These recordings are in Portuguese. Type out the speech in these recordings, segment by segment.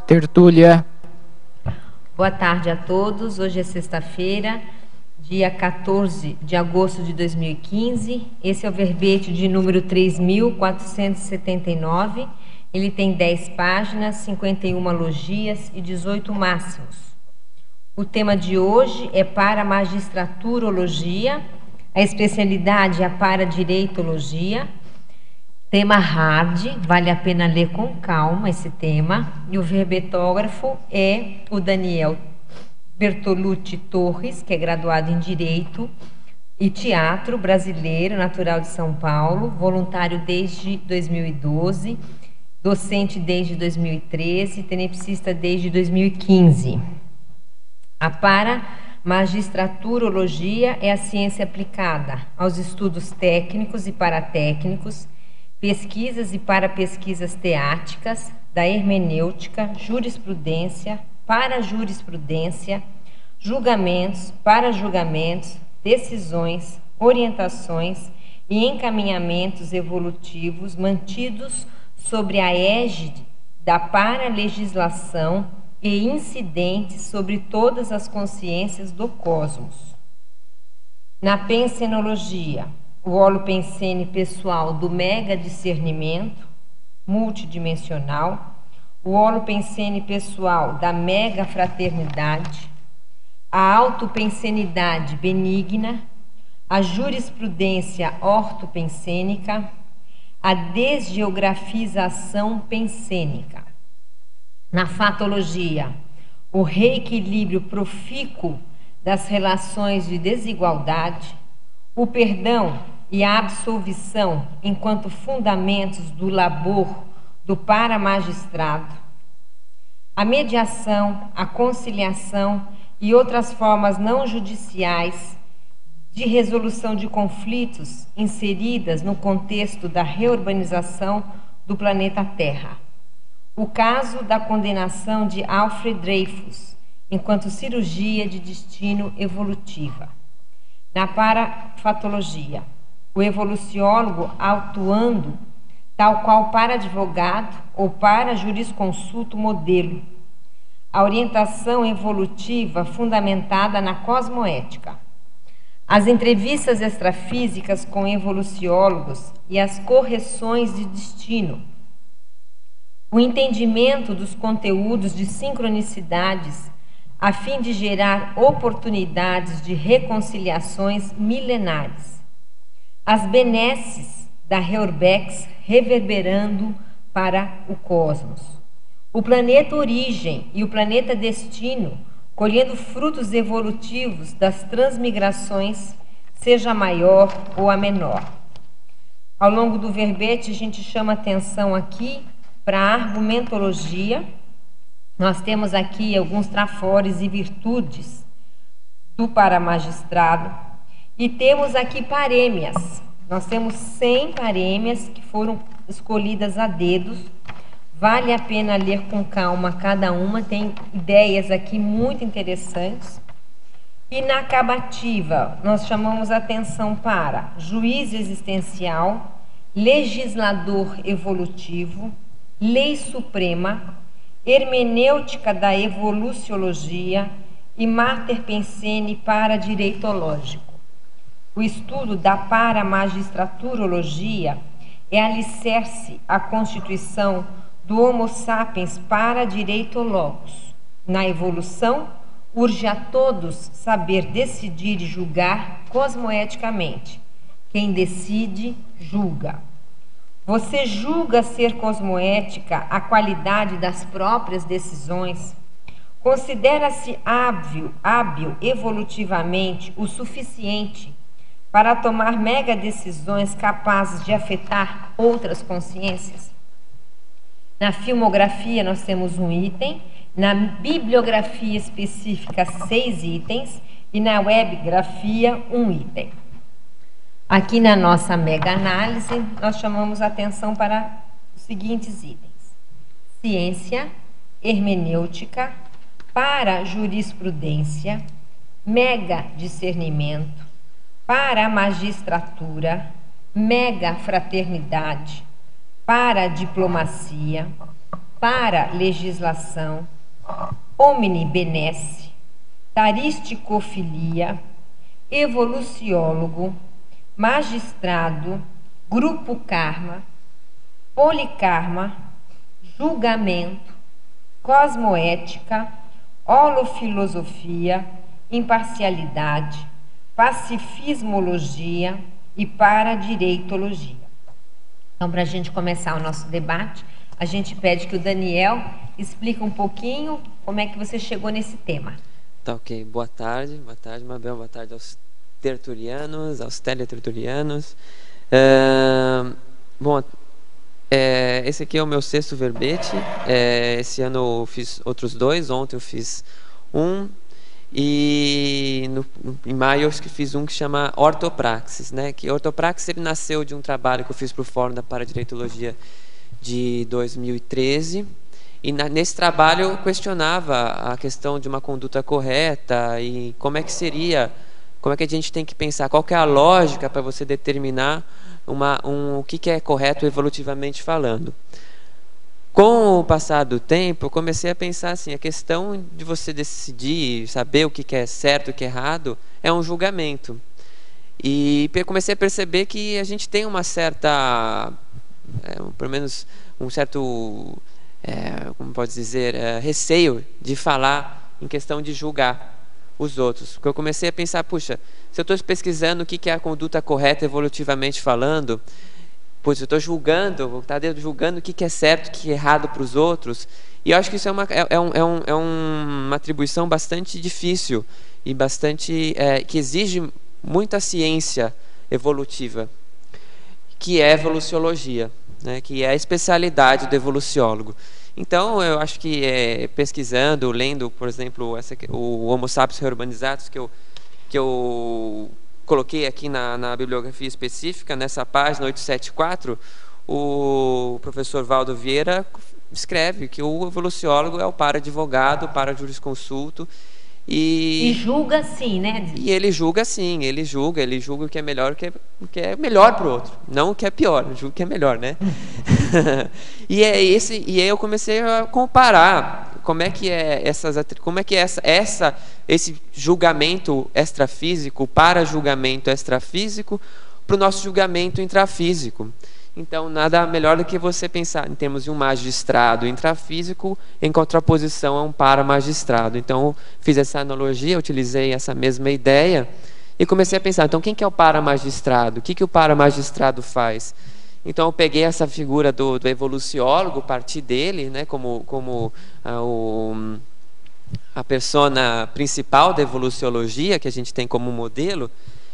Tertúlia. Boa tarde a todos. Hoje é sexta-feira, dia 14 de agosto de 2015. Esse é o verbete de número 3.479. Ele tem 10 páginas, 51 logias e 18 máximos. O tema de hoje é para magistraturologia, a especialidade é a para direitologia. Tema hard, vale a pena ler com calma esse tema. E o verbetógrafo é o Daniel Bertolucci Torres, que é graduado em Direito e Teatro brasileiro, natural de São Paulo, voluntário desde 2012, docente desde 2013, tenepsista desde 2015. A para-magistraturologia é a ciência aplicada aos estudos técnicos e paratécnicos, pesquisas e para-pesquisas teáticas, da hermenêutica, jurisprudência, para-jurisprudência, julgamentos, para-julgamentos, decisões, orientações e encaminhamentos evolutivos mantidos sobre a égide da para-legislação e incidentes sobre todas as consciências do cosmos. Na pensenologia, o holopensene pessoal do mega-discernimento multidimensional, o holopensene pessoal da mega-fraternidade, a autopensenidade benigna, a jurisprudência ortopensênica, a desgeografização pensênica. Na fatologia, o reequilíbrio profícuo das relações de desigualdade, o perdão e a absolvição enquanto fundamentos do labor do para-magistrado, a mediação, a conciliação e outras formas não judiciais de resolução de conflitos inseridas no contexto da reurbanização do planeta Terra. O caso da condenação de Alfred Dreyfus enquanto cirurgia de destino evolutiva. Na parafatologia, o evoluciólogo atuando tal qual para advogado ou para jurisconsulto modelo. A orientação evolutiva fundamentada na cosmoética. As entrevistas extrafísicas com evoluciólogos e as correções de destino. O entendimento dos conteúdos de sincronicidades a fim de gerar oportunidades de reconciliações milenares. As benesses da Reurbex reverberando para o cosmos. O planeta origem e o planeta destino colhendo frutos evolutivos das transmigrações, seja a maior ou a menor. Ao longo do verbete, a gente chama atenção aqui para a argumentologia. Nós temos aqui alguns trafores e virtudes do para-magistrado e temos aqui parêmias. Nós temos 100 parêmias que foram escolhidas a dedos. Vale a pena ler com calma cada uma, tem ideias aqui muito interessantes. E na acabativa, nós chamamos atenção para juiz existencial, legislador evolutivo, lei suprema, hermenêutica da evoluciologia e Mater Pensene para direitológico. O estudo da para-magistraturologia é alicerce à constituição do Homo sapiens para direitologos. Na evolução, urge a todos saber decidir e julgar cosmoeticamente. Quem decide, julga. Você julga ser cosmoética a qualidade das próprias decisões? Considera-se hábil evolutivamente o suficiente para tomar mega decisões capazes de afetar outras consciências? Na filmografia nós temos um item, na bibliografia específica 6 itens e na webgrafia um item. Aqui na nossa mega análise, nós chamamos atenção para os seguintes itens: ciência, hermenêutica, para jurisprudência, mega discernimento, para magistratura, mega fraternidade, para diplomacia, para-legislação, omnibenesse, taristicofilia, evoluciólogo, magistrado, grupo karma, polikarma, julgamento, cosmoética, holofilosofia, imparcialidade, pacifismologia e paradireitologia. Então, para a gente começar o nosso debate, a gente pede que o Daniel explique um pouquinho como é que você chegou nesse tema. Tá, ok. Boa tarde, Mabel, boa tarde aos tertulianos, aos teletertulianos. Bom, esse aqui é o meu 6º verbete. Esse ano eu fiz outros 2, ontem eu fiz um, e em maio eu fiz um que chama Ortopraxis, né? Que Ortopraxis ele nasceu de um trabalho que eu fiz para o Fórum da Paradireitologia de 2013, e nesse trabalho eu questionava a questão de uma conduta correta e como é que a gente tem que pensar, qual que é a lógica para você determinar o que é correto evolutivamente falando. Com o passar do tempo, eu comecei a pensar assim, a questão de você decidir, saber o que é certo e o que é errado, é um julgamento. E comecei a perceber que a gente tem uma certa, pelo menos um certo, como pode dizer, receio de falar em questão de julgar os outros. Porque eu comecei a pensar, puxa, se eu estou pesquisando o que é a conduta correta evolutivamente falando, pois eu estou julgando, vou estar julgando o que é certo, o que é errado para os outros. E eu acho que isso é uma atribuição bastante difícil e bastante que exige muita ciência evolutiva, que é a evoluciologia, né, que é a especialidade do evoluciólogo. Então, eu acho que pesquisando, lendo, por exemplo, o Homo sapiens reurbanizatus, que eu coloquei aqui na bibliografia específica, nessa página 874, o professor Valdo Vieira escreve que o evoluciólogo é o para-advogado, o para-jurisconsulto. E julga sim, né? E ele julga sim, ele julga o que é melhor, o que é melhor para o outro, não o que é pior, julga o que é melhor, né? E aí eu comecei a comparar como é que esse julgamento extrafísico, para julgamento extrafísico, para o nosso julgamento intrafísico. Então, nada melhor do que você pensar em termos de um magistrado intrafísico em contraposição a um para-magistrado. Então, fiz essa analogia, utilizei essa mesma ideia e comecei a pensar, então, quem que é o para-magistrado? O que o para-magistrado faz? Então, eu peguei essa figura do evoluciólogo, parti dele, né, como a persona principal da evoluciologia, que a gente tem como modelo,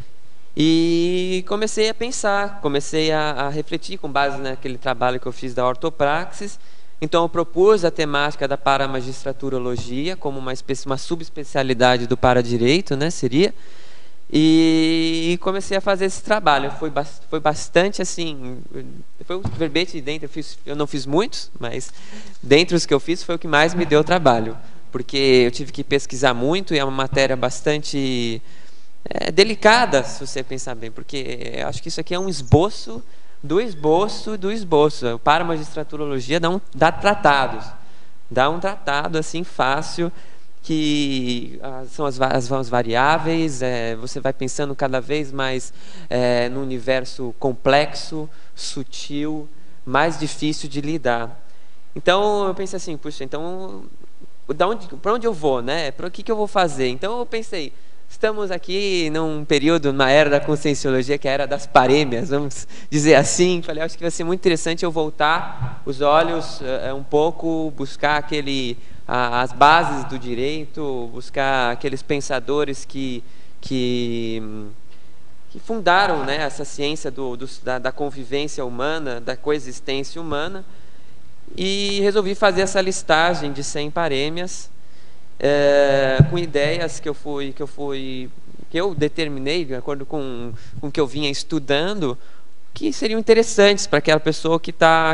e comecei a pensar, comecei a refletir com base naquele trabalho que eu fiz da ortopraxis. Então eu propus a temática da paramagistraturologia como uma subespecialidade do paradireito, né, seria. E comecei a fazer esse trabalho. Foi bastante assim, foi um verbete dentro, eu não fiz muitos, mas dentre os que eu fiz foi o que mais me deu trabalho, porque eu tive que pesquisar muito e é uma matéria bastante delicada, se você pensar bem, porque eu acho que isso aqui é um esboço do esboço do esboço. Para a magistraturologia dá tratados, dá um tratado assim fácil, que são as variáveis, você vai pensando cada vez mais no universo complexo, sutil, mais difícil de lidar. Então eu pensei assim, puxa, então para onde eu vou, né? Para o que eu vou fazer? Então eu pensei, estamos aqui num período, na era da conscienciologia, que é a era das parêmias, vamos dizer assim. Falei, acho que vai ser muito interessante eu voltar os olhos um pouco, buscar as bases do direito, buscar aqueles pensadores que fundaram, né, essa ciência da convivência humana, da coexistência humana, e resolvi fazer essa listagem de 100 parêmias, com ideias que eu determinei, de acordo com o que eu vinha estudando, que seriam interessantes para aquela pessoa que está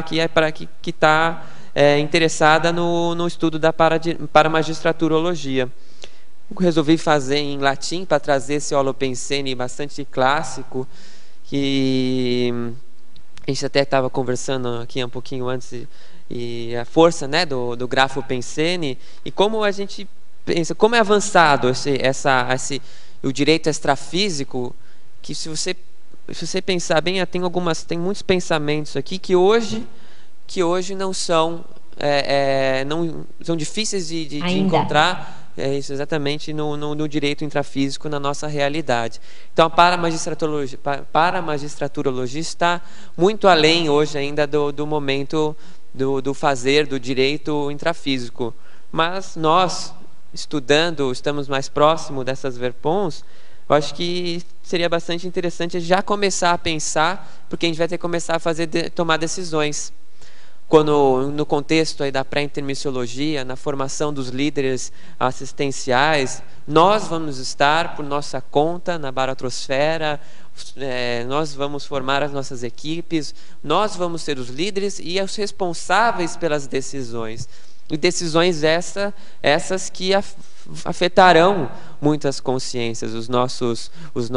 interessada no estudo da paramagistraturologia. Resolvi fazer em latim para trazer esse holopensene bastante clássico, que a gente até estava conversando aqui um pouquinho antes e a força, né, do grafo Pensene, e como a gente pensa, como é avançado o direito extrafísico, que se você pensar bem, tem muitos pensamentos aqui que hoje não são não são difíceis de encontrar. É isso, exatamente, no direito intrafísico, na nossa realidade. Então, a paramagistraturologia está muito além hoje ainda do momento do fazer do direito intrafísico. Mas nós, estudando, estamos mais próximos dessas verpons, eu acho que seria bastante interessante já começar a pensar, porque a gente vai ter que começar a tomar decisões. Quando, no contexto aí da pré-intermissiologia, na formação dos líderes assistenciais, nós vamos estar por nossa conta na baratrosfera, nós vamos formar as nossas equipes, nós vamos ser os líderes e os responsáveis pelas decisões. E decisões essas que afetarão muitas consciências, os nossos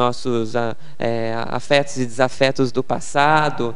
afetos e desafetos do passado,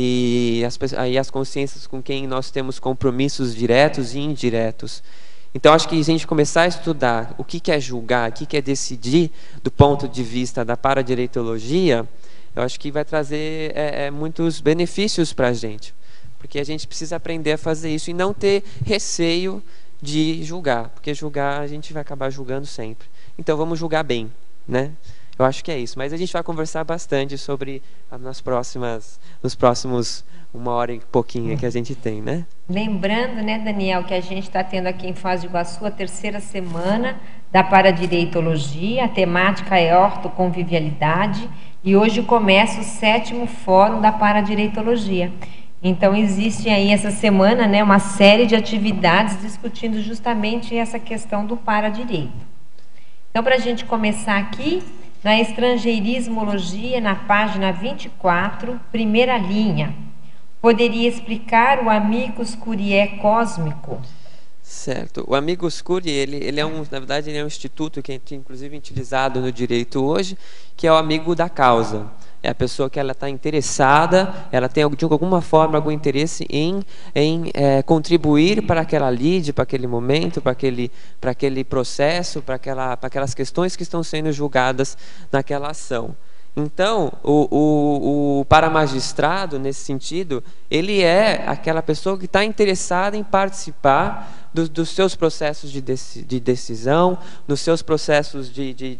e as consciências com quem nós temos compromissos diretos e indiretos. Então, acho que se a gente começar a estudar o que é julgar, o que é decidir do ponto de vista da paradireitologia, eu acho que vai trazer muitos benefícios para a gente. Porque a gente precisa aprender a fazer isso e não ter receio de julgar, porque julgar a gente vai acabar julgando sempre. Então vamos julgar bem, né? Eu acho que é isso. Mas a gente vai conversar bastante sobre nos próximos 1h e pouquinho que a gente tem, né? Lembrando, né, Daniel, que a gente está tendo aqui em Foz do Iguaçu a 3ª semana da Paradireitologia, a temática é ortoconvivialidade, e hoje começa o 7º Fórum da Paradireitologia. Então, existe aí essa semana, né, uma série de atividades discutindo justamente essa questão do paradireito. Então, para a gente começar aqui, na estrangeirismologia, na página 24, primeira linha, poderia explicar o amicus curiae cósmico? Certo. O amicus curiae, na verdade, ele é um instituto que é inclusive utilizado no direito hoje, que é o amigo da causa. É a pessoa que ela está interessada, ela tem de alguma forma algum interesse em contribuir para aquela lide, para aquele momento, para aquele processo, para aquelas questões que estão sendo julgadas naquela ação. Então, o paramagistrado, nesse sentido, ele é aquela pessoa que está interessada em participar dos seus processos de decisão, dos seus processos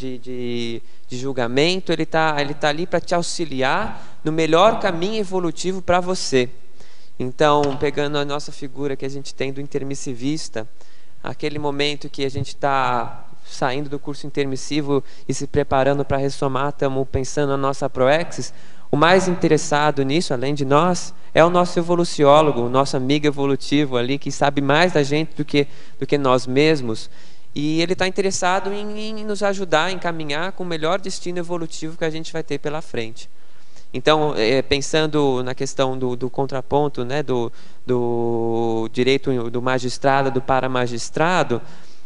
de julgamento. Ele tá ali para te auxiliar no melhor caminho evolutivo para você. Então, pegando a nossa figura que a gente tem do intermissivista, aquele momento que a gente está saindo do curso intermissivo e se preparando para ressomar, estamos pensando na nossa proexis, o mais interessado nisso, além de nós, é o nosso evoluciólogo, o nosso amigo evolutivo ali, que sabe mais da gente do que nós mesmos. E ele está interessado em nos ajudar, em caminhar com o melhor destino evolutivo que a gente vai ter pela frente. Então, pensando na questão do contraponto, né, do direito do magistrado, do paramagistrado,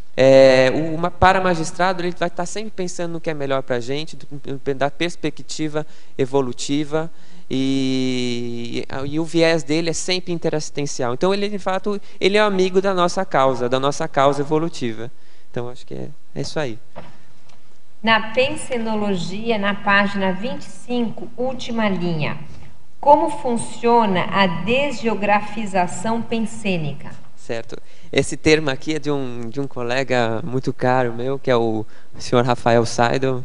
o paramagistrado ele vai estar sempre pensando no que é melhor para a gente, da perspectiva evolutiva, e o viés dele é sempre interassistencial. Então, ele, de fato, ele é amigo da nossa causa evolutiva. Então, acho que é isso aí. Na pensenologia, na página 25, última linha. Como funciona a desgeografização pensênica? Certo. Esse termo aqui é de um colega muito caro meu, que é o senhor Rafael Seidel.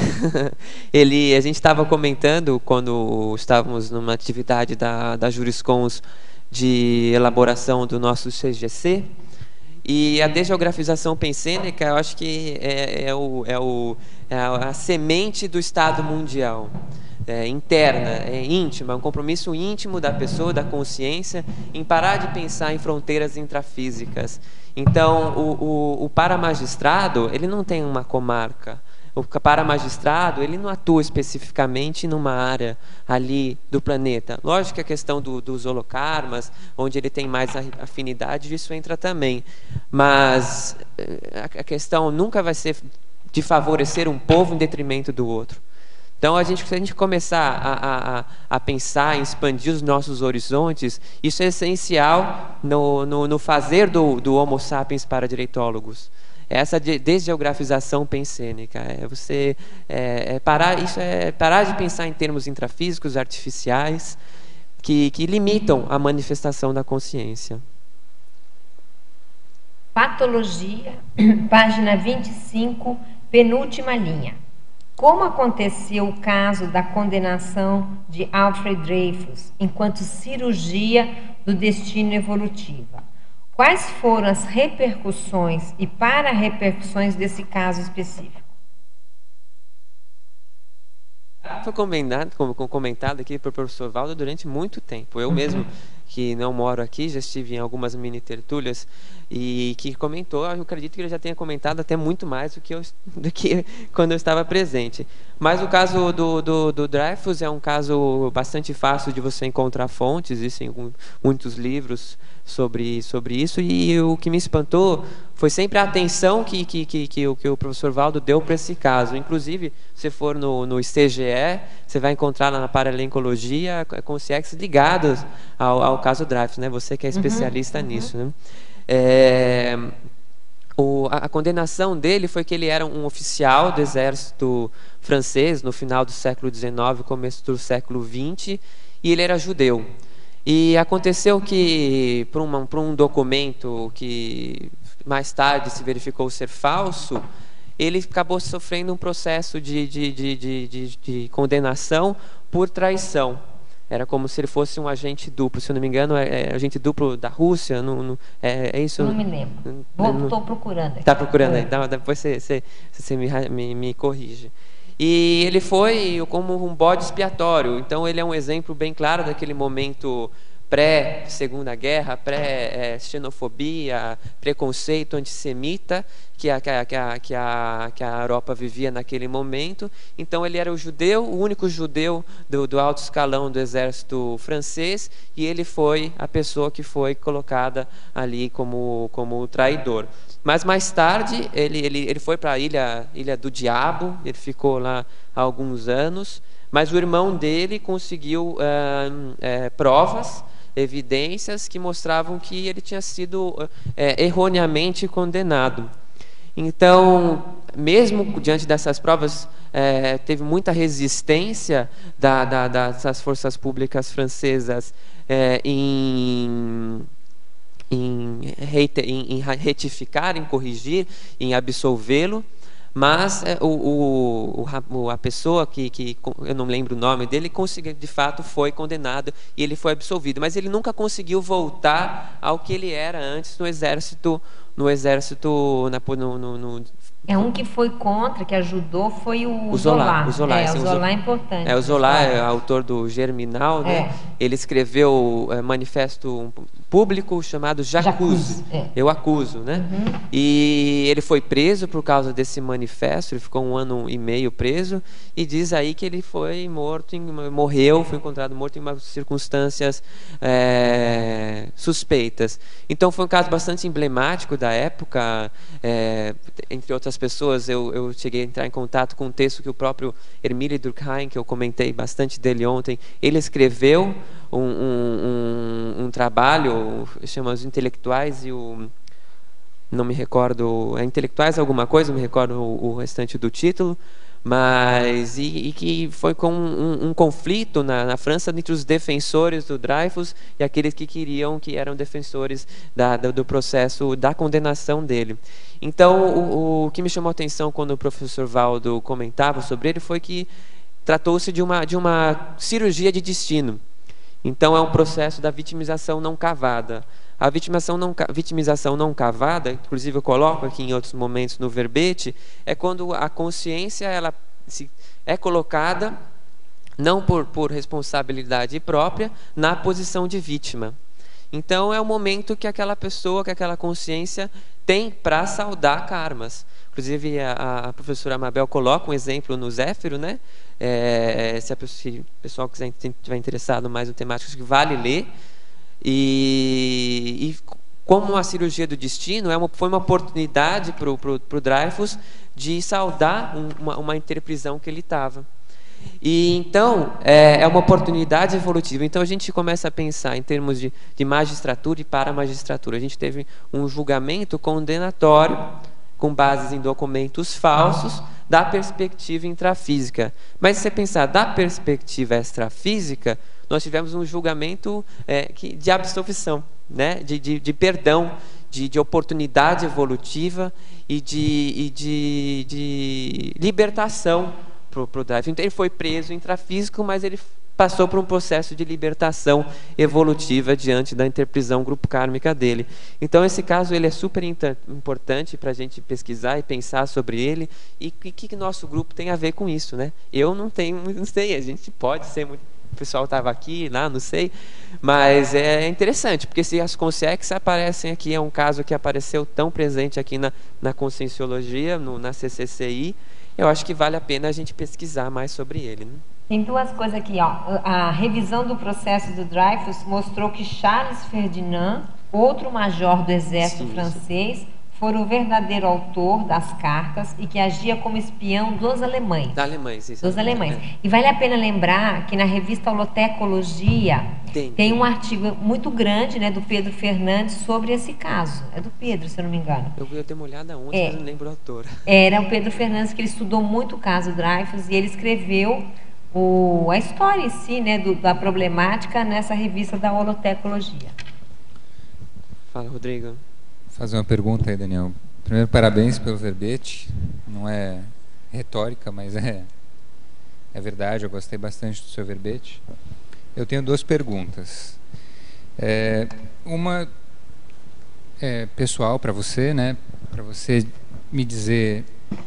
A gente estava comentando, quando estávamos numa atividade da Juriscons de elaboração do nosso CGC, e a desgeografização pensênica, eu acho que é a semente do Estado mundial. Interna, íntima, um compromisso íntimo da pessoa, da consciência, em parar de pensar em fronteiras intrafísicas. Então, o paramagistrado, ele não tem uma comarca. O paramagistrado, ele não atua especificamente numa área ali do planeta. Lógico que a questão dos holokarmas, onde ele tem mais afinidade, isso entra também. Mas a questão nunca vai ser de favorecer um povo em detrimento do outro. Então, se a gente começar a pensar em expandir os nossos horizontes, isso é essencial no fazer do Homo sapiens para direitólogos. Essa desgeografização pensênica, parar de pensar em termos intrafísicos, artificiais, que limitam a manifestação da consciência. Patologia, página 25, penúltima linha. Como aconteceu o caso da condenação de Alfred Dreyfus enquanto cirurgia do destino evolutiva? Quais foram as repercussões e para-repercussões desse caso específico? Foi comentado aqui pelo professor Valdo durante muito tempo. Eu mesmo, que não moro aqui, já estive em algumas mini-tertúlias e que comentou, eu acredito que ele já tenha comentado até muito mais do que quando eu estava presente. Mas o caso do Dreyfus é um caso bastante fácil de você encontrar fontes, existem muitos livros sobre isso, e o que me espantou foi sempre a atenção que o professor Valdo deu para esse caso. Inclusive, se for no ICGE, você vai encontrar lá na Paralencologia consciências ligadas ao caso Dreyfus, né? Você que é especialista nisso, né? A condenação dele foi que ele era um oficial do exército francês no final do século XIX, começo do século XX, e ele era judeu. E aconteceu que, por um documento que mais tarde se verificou ser falso, ele acabou sofrendo um processo de condenação por traição. Era como se ele fosse um agente duplo, se eu não me engano, é agente duplo da Rússia, é isso? Não me lembro. Estou procurando. Está procurando aí, então depois você me corrige. E ele foi como um bode expiatório, então ele é um exemplo bem claro daquele momento pré-Segunda Guerra, pré-xenofobia, preconceito antissemita que a Europa vivia naquele momento. Então ele era o único judeu do alto escalão do exército francês, e ele foi a pessoa que foi colocada ali como traidor. Mas mais tarde ele foi para a Ilha do Diabo, ele ficou lá há alguns anos, mas o irmão dele conseguiu provas, evidências que mostravam que ele tinha sido erroneamente condenado. Então, mesmo diante dessas provas, teve muita resistência das forças públicas francesas em retificar, em corrigir, em absolvê-lo. Mas a pessoa que eu não lembro o nome dele, de fato foi condenado e ele foi absolvido. Mas ele nunca conseguiu voltar ao que ele era antes no exército. É um que foi contra, que ajudou, foi o Zola. O Zola é importante. O Zola é autor do Germinal, né? Ele escreveu manifesto público chamado J'accuse. Eu acuso, né? E ele foi preso por causa desse manifesto, ele ficou 1 ano e meio preso, e diz aí que ele foi foi encontrado morto em umas circunstâncias suspeitas. Então foi um caso bastante emblemático da época. Entre outras pessoas, eu cheguei a entrar em contato com um texto que o próprio Émile Durkheim, que eu comentei bastante dele ontem, ele escreveu um trabalho, chama Os Intelectuais e não me recordo, Intelectuais alguma coisa, não me recordo o restante do título, mas e que foi com um conflito na França entre os defensores do Dreyfus e aqueles que eram defensores do processo da condenação dele. Então, o que me chamou a atenção quando o professor Valdo comentava sobre ele foi que tratou-se de uma cirurgia de destino. Então, é um processo da vitimização não cavada. A vitimização não cavada, inclusive eu coloco aqui em outros momentos no verbete, é quando a consciência é colocada, não por responsabilidade própria, na posição de vítima. Então é o momento que aquela pessoa, que aquela consciência tem para saldar karmas. Inclusive a professora Mabel coloca um exemplo no Zéfiro, né? Se o pessoal estiver interessado mais no temático, acho que vale ler. E como a cirurgia do destino foi uma oportunidade para o Dreyfus de saldar uma interprisão que ele estava. E então, é uma oportunidade evolutiva. Então, a gente começa a pensar em termos de magistratura e paramagistratura. A gente teve um julgamento condenatório, com bases em documentos falsos, da perspectiva intrafísica. Mas, se você pensar da perspectiva extrafísica, nós tivemos um julgamento de absolvição, né? de perdão, de oportunidade evolutiva e de libertação para o Drive. Então, ele foi preso intrafísico, mas ele passou por um processo de libertação evolutiva diante da interprisão grupo kármica dele. Então, esse caso ele é super importante para a gente pesquisar e pensar sobre ele e o que nosso grupo tem a ver com isso, né? Eu não sei, a gente pode ser muito... O pessoal estava aqui, lá, não sei, mas é interessante, porque se as consciências aparecem aqui, é um caso que apareceu tão presente aqui na Conscienciologia, na CCCI, eu acho que vale a pena a gente pesquisar mais sobre ele, né? Tem duas coisas aqui, ó. A revisão do processo do Dreyfus mostrou que Charles Ferdinand, outro major do exército francês, foi o verdadeiro autor das cartas e que agia como espião dos alemães. Da Alemanha, sim. Dos alemães. E vale a pena lembrar que na revista Holotecologia tem um artigo muito grande, né, do Pedro Fernandes sobre esse caso. É do Pedro, se eu não me engano. Eu dei uma olhada ontem, mas não lembro o autor. Era o Pedro Fernandes, que ele estudou muito o caso Dreyfus e ele escreveu a história em si, né, da problemática nessa revista da Holotecologia. Fala, Rodrigo. Vou fazer uma pergunta aí, Daniel. Primeiro, parabéns pelo verbete. Não é retórica, mas é verdade. Eu gostei bastante do seu verbete. Eu tenho duas perguntas. Uma é pessoal para você, né? Para você me dizer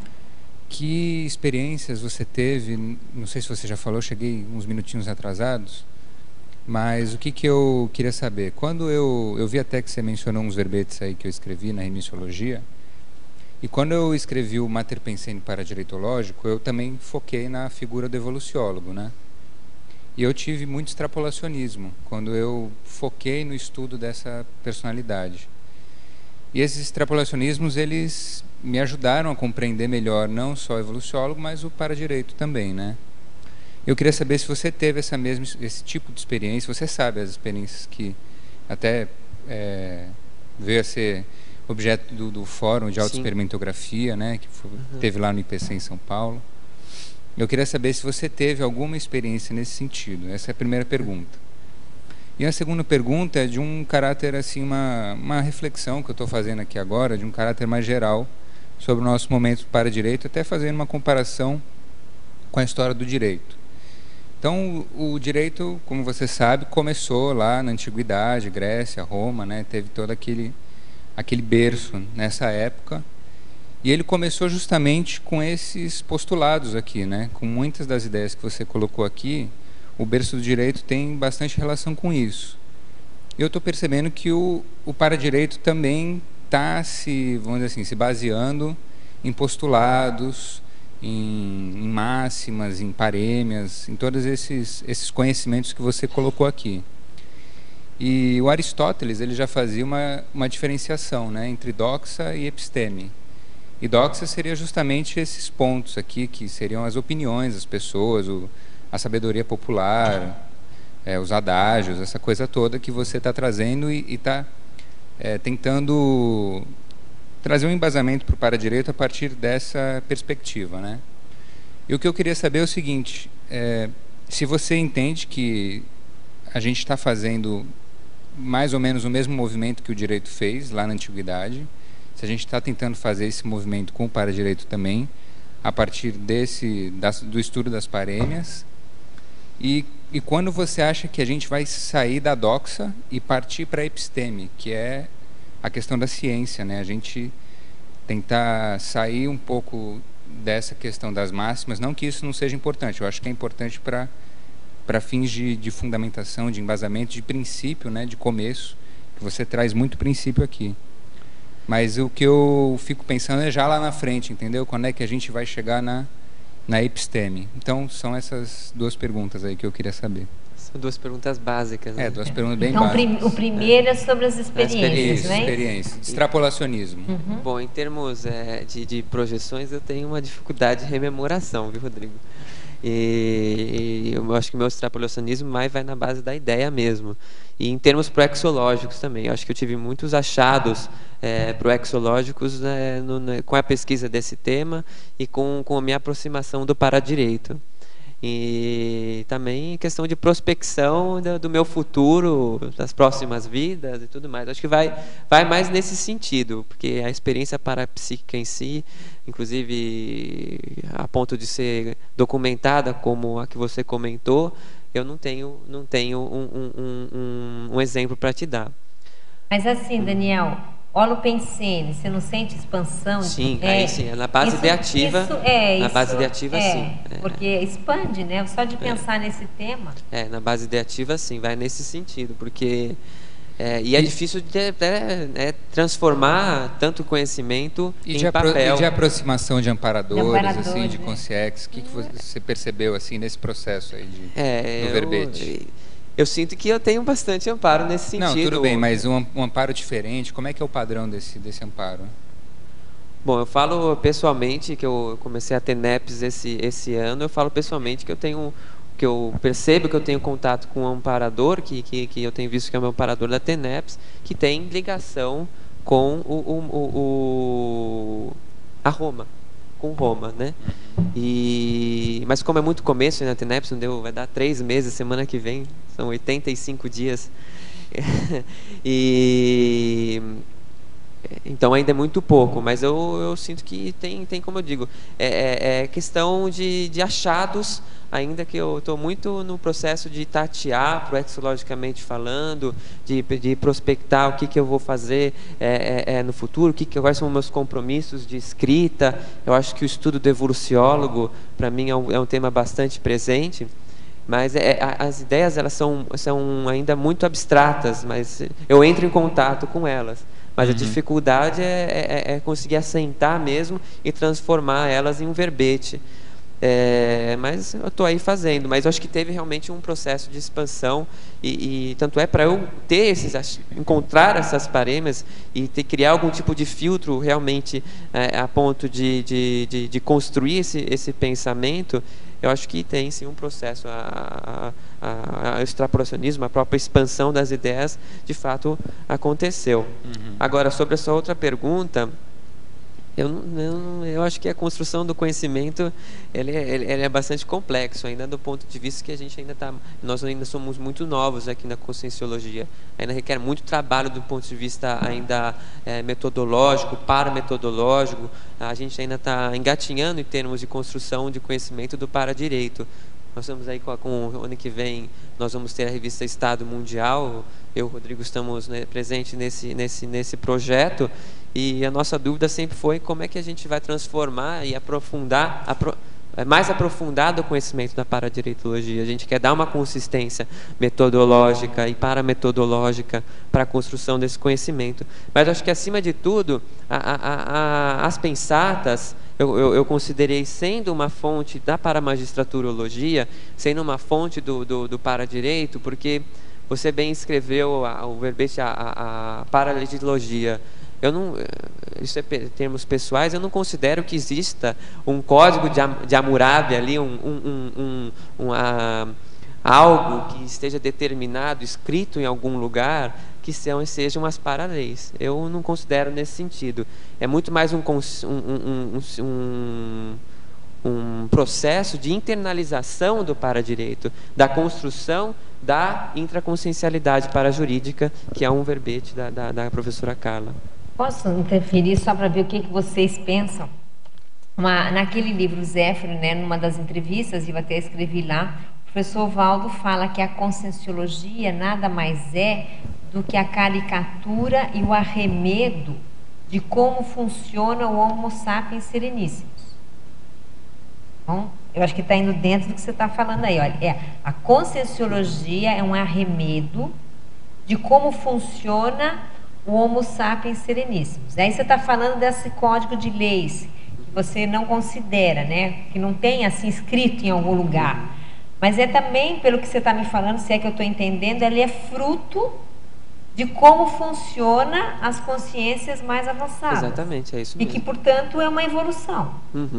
que experiências você teve. Não sei se você já falou, cheguei uns minutinhos atrasados. Mas o que eu queria saber? Quando eu vi até que você mencionou uns verbetes aí que eu escrevi na Remissiologia, e quando eu escrevi o Mater Pensando Paradireitológico, eu também foquei na figura do evoluciólogo, né? E eu tive muito extrapolacionismo, quando eu foquei no estudo dessa personalidade. E esses extrapolacionismos, eles me ajudaram a compreender melhor, não só o evoluciólogo, mas o paradireito também, né? Eu queria saber se você teve esse tipo de experiência. Você sabe as experiências que até veio a ser objeto do fórum de autoexperimentografia, né, que teve lá no IPC em São Paulo. Eu queria saber se você teve alguma experiência nesse sentido. Essa é a primeira pergunta. E a segunda pergunta é de um caráter, assim, uma reflexão que eu estou fazendo aqui agora, de um caráter mais geral sobre o nosso momento para direito, até fazendo uma comparação com a história do direito. Então, o direito, como você sabe, começou lá na Antiguidade, Grécia, Roma, né? Teve todo aquele berço nessa época. E ele começou justamente com esses postulados aqui, né? Com muitas das ideias que você colocou aqui, o berço do direito tem bastante relação com isso. Eu estou percebendo que o paradireito também está vamos dizer assim, se baseando em postulados, em máximas, em parêmias, em todos esses conhecimentos que você colocou aqui. E o Aristóteles, ele já fazia uma diferenciação, né, entre doxa e episteme. E doxa seria justamente esses pontos aqui, que seriam as opiniões das pessoas, a sabedoria popular, os adágios, essa coisa toda que você está trazendo e está tentando trazer um embasamento para o paradireito a partir dessa perspectiva, né? E o que eu queria saber é o seguinte, se você entende que a gente está fazendo mais ou menos o mesmo movimento que o direito fez lá na Antiguidade, se a gente está tentando fazer esse movimento com o paradireito também, a partir do estudo das parêmias, e quando você acha que a gente vai sair da doxa e partir para a episteme, que é a questão da ciência, né? A gente tentar sair um pouco dessa questão das máximas, não que isso não seja importante, eu acho que é importante para fins de fundamentação, de embasamento, de princípio, né? De começo, que você traz muito princípio aqui. Mas o que eu fico pensando é já lá na frente, entendeu? Quando é que a gente vai chegar na episteme? Então, são essas duas perguntas aí que eu queria saber. São duas perguntas básicas, né? Duas perguntas bem então, básicas. Então, o primeiro é sobre as experiências, né? Experiência. Extrapolacionismo. Bom, em termos de projeções, eu tenho uma dificuldade de rememoração, viu, Rodrigo? E eu acho que o meu extrapolacionismo mais vai na base da ideia mesmo. E em termos proexológicos também, eu acho que eu tive muitos achados proexológicos com a pesquisa desse tema e com a minha aproximação do paradireito. E também questão de prospecção do meu futuro, das próximas vidas e tudo mais. Acho que vai mais nesse sentido, porque a experiência parapsíquica em si, inclusive a ponto de ser documentada como a que você comentou, eu não tenho um exemplo para te dar. Mas assim, Daniel, holopensene, você não sente expansão? Sim, aí sim, na base ideativa. Na base ideativa, sim. Porque expande, né? Só de pensar nesse tema. Na base ideativa, sim, vai nesse sentido, porque e é difícil de transformar tanto conhecimento em papel. E de aproximação de amparadores, assim, de consciex, o que você percebeu assim nesse processo aí do verbete? Eu sinto que eu tenho bastante amparo nesse sentido. Não, tudo bem, mas um amparo diferente, como é que é o padrão desse amparo? Bom, eu falo pessoalmente que eu comecei a ter NEPs esse ano, eu falo pessoalmente que eu percebo que eu tenho contato com um amparador, que eu tenho visto que é o meu amparador da TENEPS, que tem ligação com a Roma, com Roma, né? Mas como é muito começo na TENEPS, vai dar 3 meses, semana que vem, são 85 dias, então ainda é muito pouco, mas eu sinto que tem como eu digo, questão de achados, ainda que eu estou muito no processo de tatear, proexologicamente falando, de prospectar o que eu vou fazer no futuro, quais são meus compromissos de escrita. Eu acho que o estudo do evoluciólogo, para mim, é um tema bastante presente, mas as ideias elas são ainda muito abstratas, mas eu entro em contato com elas. Mas a dificuldade é conseguir assentar mesmo e transformar elas em um verbete. Mas eu estou aí fazendo, mas eu acho que teve realmente um processo de expansão e tanto é para eu encontrar essas parêmias e criar algum tipo de filtro realmente a ponto de construir esse pensamento. Eu acho que tem sim um processo, o extrapolacionismo, a própria expansão das ideias, de fato aconteceu. Agora, sobre essa outra pergunta, eu acho que a construção do conhecimento ele é bastante complexo, ainda do ponto de vista que nós ainda somos muito novos aqui na conscienciologia, ainda requer muito trabalho do ponto de vista ainda metodológico, parametodológico. A gente ainda está engatinhando em termos de construção de conhecimento do paradireito. Nós estamos aí com o ano que vem, nós vamos ter a revista Estado Mundial. Eu e o Rodrigo estamos presentes nesse projeto, e a nossa dúvida sempre foi como é que a gente vai transformar e aprofundar, mais aprofundado o conhecimento da paradireitologia. A gente quer dar uma consistência metodológica e parametodológica para a construção desse conhecimento. Mas acho que, acima de tudo, as pensatas, eu considerei sendo uma fonte da paramagistraturologia, sendo uma fonte do paradireito, porque você bem escreveu o verbete, a paralegisologia. Isso é termos pessoais, eu não considero que exista um código de Hammurabi ali, algo que esteja determinado, escrito em algum lugar, que sejam as paraleis. Eu não considero nesse sentido. É muito mais um processo de internalização do paradireito, da construção da intraconsciencialidade parajurídica, que é um verbete da professora Carla. Posso interferir só para ver o que vocês pensam? Naquele livro Zéfiro, numa das entrevistas, eu até escrevi lá, o professor Valdo fala que a conscienciologia nada mais é do que a caricatura e o arremedo de como funciona o Homo sapiens sereníssimos. Bom, eu acho que está indo dentro do que você está falando aí. Olha, a conscienciologia é um arremedo de como funciona o Homo sapiens sereníssimos. Aí você está falando desse código de leis que você não considera, que não tem assim escrito em algum lugar. Mas é também, pelo que você está me falando, se é que eu estou entendendo, ele é fruto de como funciona as consciências mais avançadas. Exatamente, é isso mesmo. E que, portanto, é uma evolução.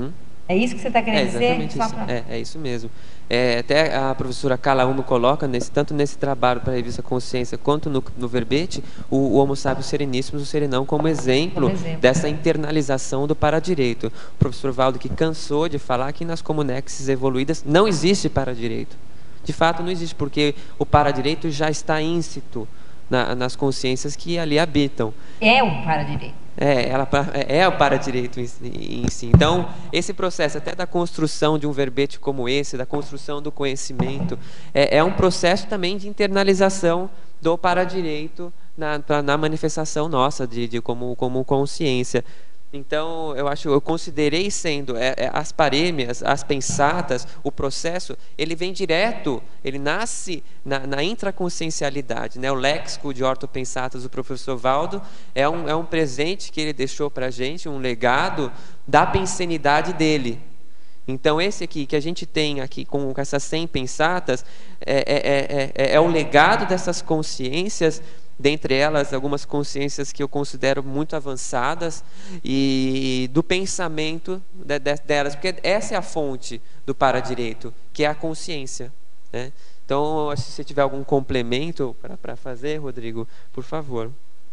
É isso que você está querendo dizer? Exatamente isso. É isso mesmo. Até a professora Carla Uno coloca, tanto nesse trabalho para a revista Consciência, quanto no verbete, o Homo sapiens sereníssimos, o serenão, como exemplo dessa internalização do paradireito. O professor Valdo, que cansou de falar que nas comunexes evoluídas não existe paradireito. De fato, não existe, porque o paradireito já está íncito nas consciências que ali habitam. É o paradireito. É o paradireito em si. Então, esse processo até da construção de um verbete como esse, da construção do conhecimento, é um processo também de internalização do paradireito na manifestação nossa como consciência. Então, eu considerei sendo as parêmias, as pensatas, o processo, ele vem direto, ele nasce na intraconsciencialidade, né? O léxico de ortopensatas do professor Valdo é um presente que ele deixou para a gente, um legado da pensenidade dele. Então, esse aqui, que a gente tem aqui com essas 100 pensatas, é o legado dessas consciências, dentre elas algumas consciências que eu considero muito avançadas, e do pensamento delas, porque essa é a fonte do paradireito, que é a consciência, né? Então, se você tiver algum complemento para fazer, Rodrigo, por favor.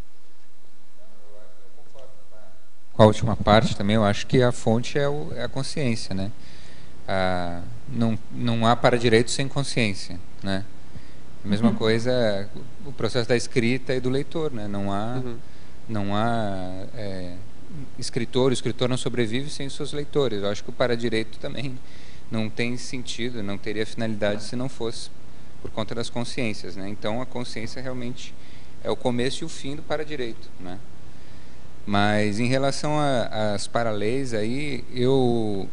Com a última parte também, eu acho que a fonte é a consciência, né? Não há paradireito sem consciência, né? A mesma coisa, o processo da escrita e do leitor, né? Não há escritor, o escritor não sobrevive sem os seus leitores. Eu acho que o paradireito também não tem sentido, não teria finalidade se não fosse por conta das consciências, né? Então, a consciência realmente é o começo e o fim do paradireito, né? Mas, em relação às paraleis, aí, eu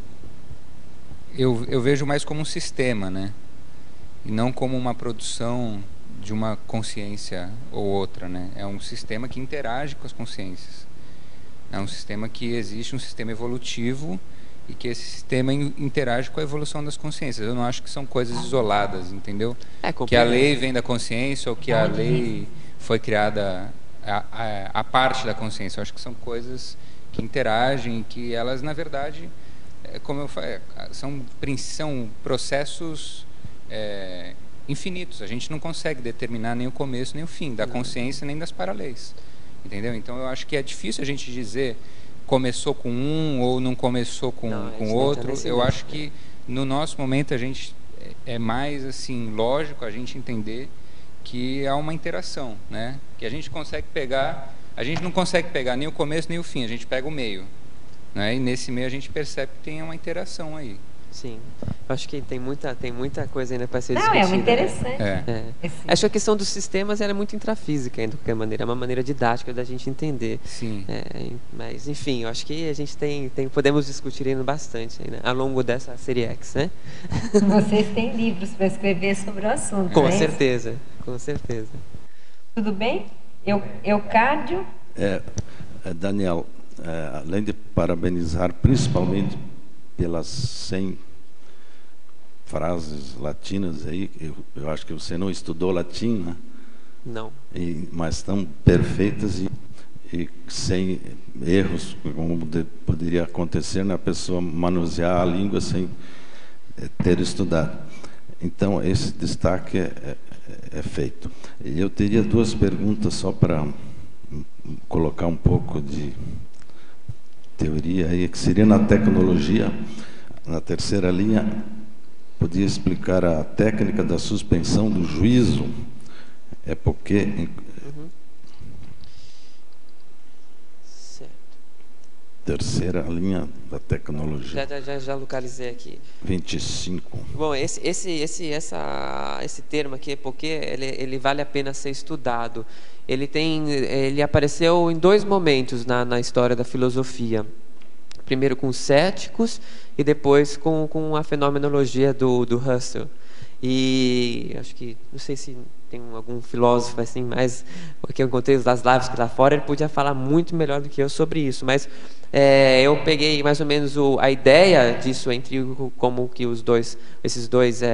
vejo mais como um sistema, né? E não como uma produção de uma consciência ou outra, né? É um sistema que interage com as consciências. É um sistema que existe, um sistema evolutivo, e que esse sistema interage com a evolução das consciências. Eu não acho que são coisas isoladas, entendeu? Que a lei vem da consciência ou que a lei foi criada a parte da consciência. Eu acho que são coisas que interagem, que elas, na verdade, como eu falei, são processos infinitos. A gente não consegue determinar nem o começo nem o fim da consciência nem das paraleis, entendeu? Então eu acho que é difícil a gente dizer começou com um ou não começou com outro. Eu acho que no nosso momento a gente é mais assim lógico a gente entender que há uma interação, né? Que a gente não consegue pegar nem o começo nem o fim, a gente pega o meio, né? E nesse meio a gente percebe que tem uma interação aí. Sim, eu acho que tem muita coisa ainda para ser discutida. É muito interessante. Acho que a questão dos sistemas é muito intrafísica, ainda, de qualquer maneira, é uma maneira didática da gente entender. Sim. Mas, enfim, eu acho que a gente podemos discutir ainda bastante aí, né, ao longo dessa série X, né? Vocês têm livros para escrever sobre o assunto, com certeza, com certeza. Tudo bem? Eucádio? Daniel, além de parabenizar principalmente pelas 100 frases latinas aí, eu acho que você não estudou latim, né? Não. Mas tão perfeitas e sem erros, como poderia acontecer na pessoa manusear a língua sem ter estudado. Então, esse destaque é feito. E eu teria duas perguntas só para colocar um pouco de teoria aí, que seria na tecnologia, na terceira linha, podia explicar a técnica da suspensão do juízo, porque certo. Terceira linha da tecnologia. Já localizei aqui. 25. Bom, esse termo aqui, porque ele vale a pena ser estudado. Ele apareceu em dois momentos na história da filosofia. Primeiro com os céticos e depois com a fenomenologia do Husserl. E acho que, não sei se tem algum filósofo assim, mas porque eu encontrei das lives que lá fora, ele podia falar muito melhor do que eu sobre isso. Mas eu peguei mais ou menos a ideia disso entre como que esses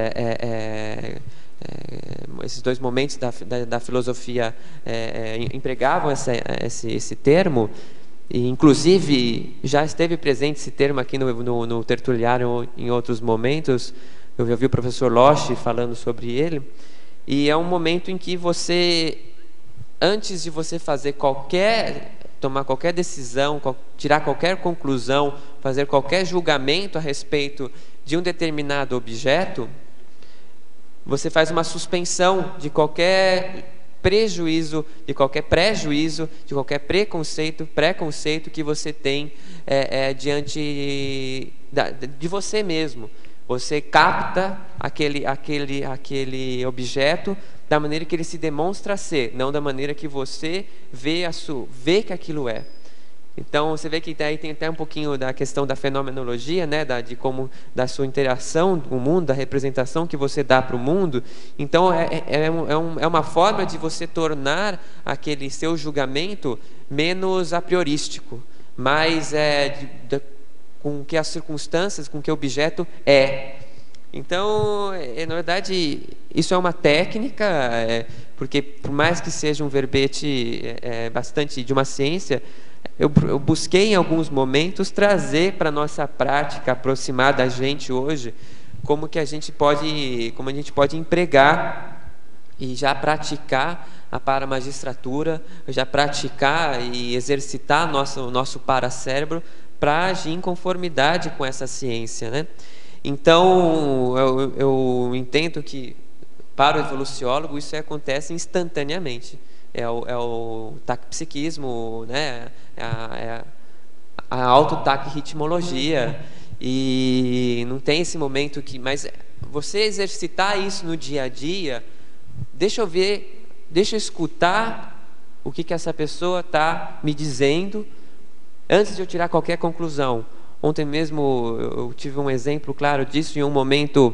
dois momentos da filosofia empregavam esse termo, e inclusive já esteve presente esse termo aqui no Tertuliário em outros momentos. Eu já vi o professor Loche falando sobre ele, e é um momento em que você, antes de você tomar qualquer decisão, tirar qualquer conclusão, fazer qualquer julgamento a respeito de um determinado objeto, você faz uma suspensão de qualquer prejuízo, de qualquer prejuízo, de qualquer preconceito que você tem diante de você mesmo. Você capta aquele objeto da maneira que ele se demonstra ser, não da maneira que você vê que aquilo é. Então você vê que aí tem até um pouquinho da questão da fenomenologia, né, da sua interação com o mundo, da representação que você dá para o mundo. Então é uma forma de você tornar aquele seu julgamento menos a priorístico, mais com que as circunstâncias, com que o objeto é. Então, na verdade, isso é uma técnica, porque por mais que seja um verbete bastante de uma ciência, eu busquei em alguns momentos trazer para a nossa prática, aproximar da gente hoje, como a gente pode empregar e já praticar a paramagistratura, já praticar e exercitar o nosso paracérebro para agir em conformidade com essa ciência, né? Então, eu entendo que para o evoluciólogo isso acontece instantaneamente. É o taquipsiquismo, né? A autotaquirritmologia, e não tem esse momento mas você exercitar isso no dia a dia, deixa eu escutar o que essa pessoa está me dizendo antes de eu tirar qualquer conclusão. Ontem mesmo eu tive um exemplo claro disso, em um momento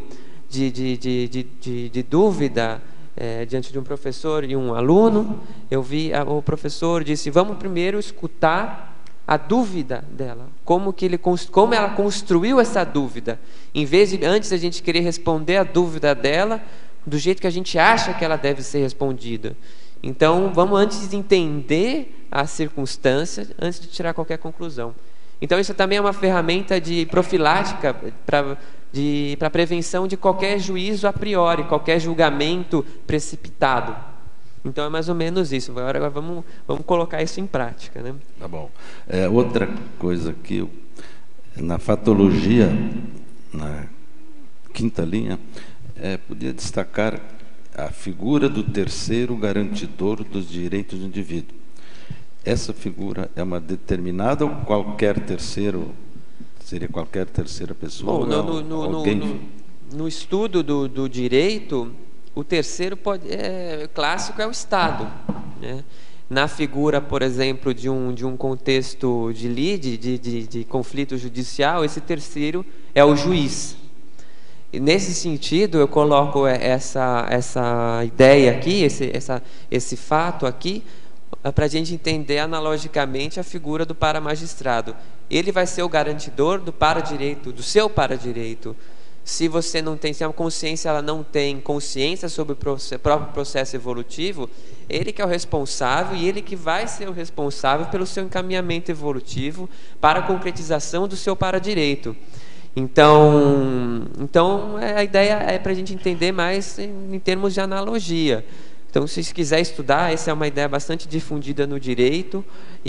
de dúvida diante de um professor e um aluno. Eu vi o professor disse: vamos primeiro escutar a dúvida dela, como ela construiu essa dúvida, em vez de antes a gente querer responder a dúvida dela do jeito que a gente acha que ela deve ser respondida. Então vamos antes entender as circunstâncias antes de tirar qualquer conclusão. Então isso também é uma ferramenta de profilática para prevenção de qualquer juízo a priori, qualquer julgamento precipitado. Então é mais ou menos isso. Agora vamos colocar isso em prática, né? Tá bom. Outra coisa aqui, na fatologia, na quinta linha, podia destacar a figura do terceiro garantidor dos direitos do indivíduo. Essa figura é uma determinada ou qualquer terceiro? Seria qualquer terceira pessoa? Bom, no estudo do direito, o terceiro clássico é o Estado, né? Na figura, por exemplo, de um contexto de lide, de conflito judicial, esse terceiro é o juiz. E nesse sentido, eu coloco essa ideia aqui, esse fato aqui, para a gente entender analogicamente a figura do paramagistrado. Ele vai ser o garantidor do paradireito, do seu paradireito. Se você não tem, se a consciência ela não tem consciência sobre o próprio processo evolutivo, ele que é o responsável, e ele que vai ser o responsável pelo seu encaminhamento evolutivo para a concretização do seu paradireito. Então a ideia é para a gente entender mais em termos de analogia. Então, se quiser estudar, essa é uma ideia bastante difundida no direito,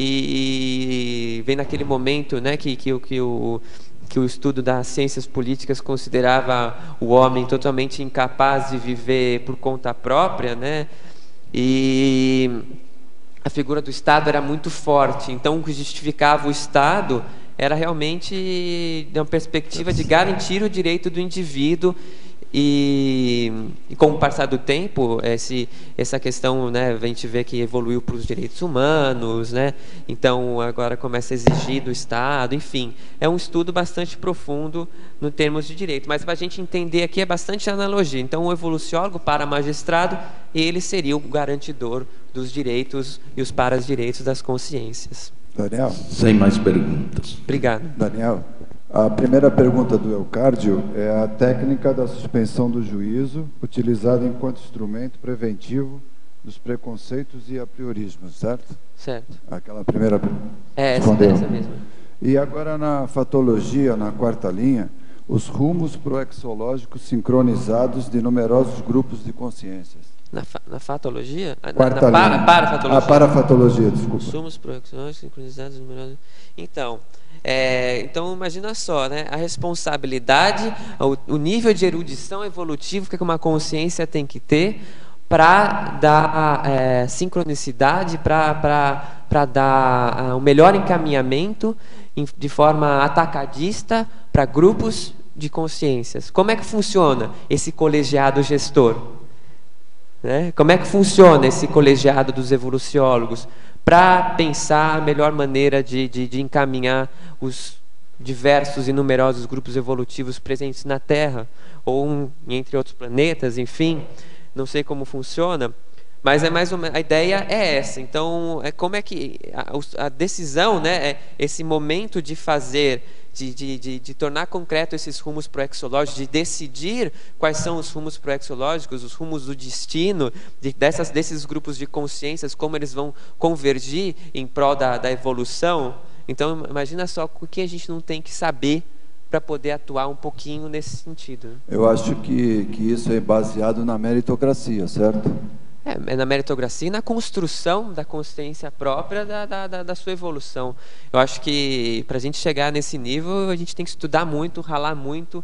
e vem naquele momento, né, que o estudo das ciências políticas considerava o homem totalmente incapaz de viver por conta própria, né? E a figura do Estado era muito forte. Então, o que justificava o Estado era realmente uma perspectiva de garantir o direito do indivíduo. E com o passar do tempo, essa questão, né, a gente vê que evoluiu para os direitos humanos, né? Então agora começa a exigir do Estado, enfim, é um estudo bastante profundo no termos de direito, mas para a gente entender aqui é bastante analogia. Então o evoluciólogo para-magistrado, ele seria o garantidor dos direitos e os para-direitos das consciências. Daniel? Sem mais perguntas. Obrigado. Daniel? A primeira pergunta do Eucárdio é a técnica da suspensão do juízo utilizada enquanto instrumento preventivo dos preconceitos e apriorismos, certo? Certo. Aquela primeira pergunta. Essa mesma. E agora na fatologia, na quarta linha, os rumos proexológicos sincronizados de numerosos grupos de consciências. Na fatologia? Quarta linha. Parafatologia. A parafatologia, desculpa. Os sumos proexológicos sincronizados numerosos. Então, imagina só, né? A responsabilidade, o nível de erudição evolutiva que uma consciência tem que ter para dar sincronicidade, para dar o melhor encaminhamento de forma atacadista para grupos de consciências. Como é que funciona esse colegiado gestor? Né? Como é que funciona esse colegiado dos evoluciólogos para pensar a melhor maneira de encaminhar os diversos e numerosos grupos evolutivos presentes na Terra, ou entre outros planetas, enfim, não sei como funciona, mas a ideia é essa. Então, como é que a decisão, né, esse momento de fazer, de tornar concreto esses rumos proexológicos, de decidir quais são os rumos proexológicos, os rumos do destino, desses grupos de consciências, como eles vão convergir em prol da evolução. Então, imagina só o que a gente não tem que saber para poder atuar um pouquinho nesse sentido. Eu acho que isso é baseado na meritocracia, certo? Na meritocracia e na construção da consciência própria da sua evolução. Eu acho que para a gente chegar nesse nível, a gente tem que estudar muito, ralar muito,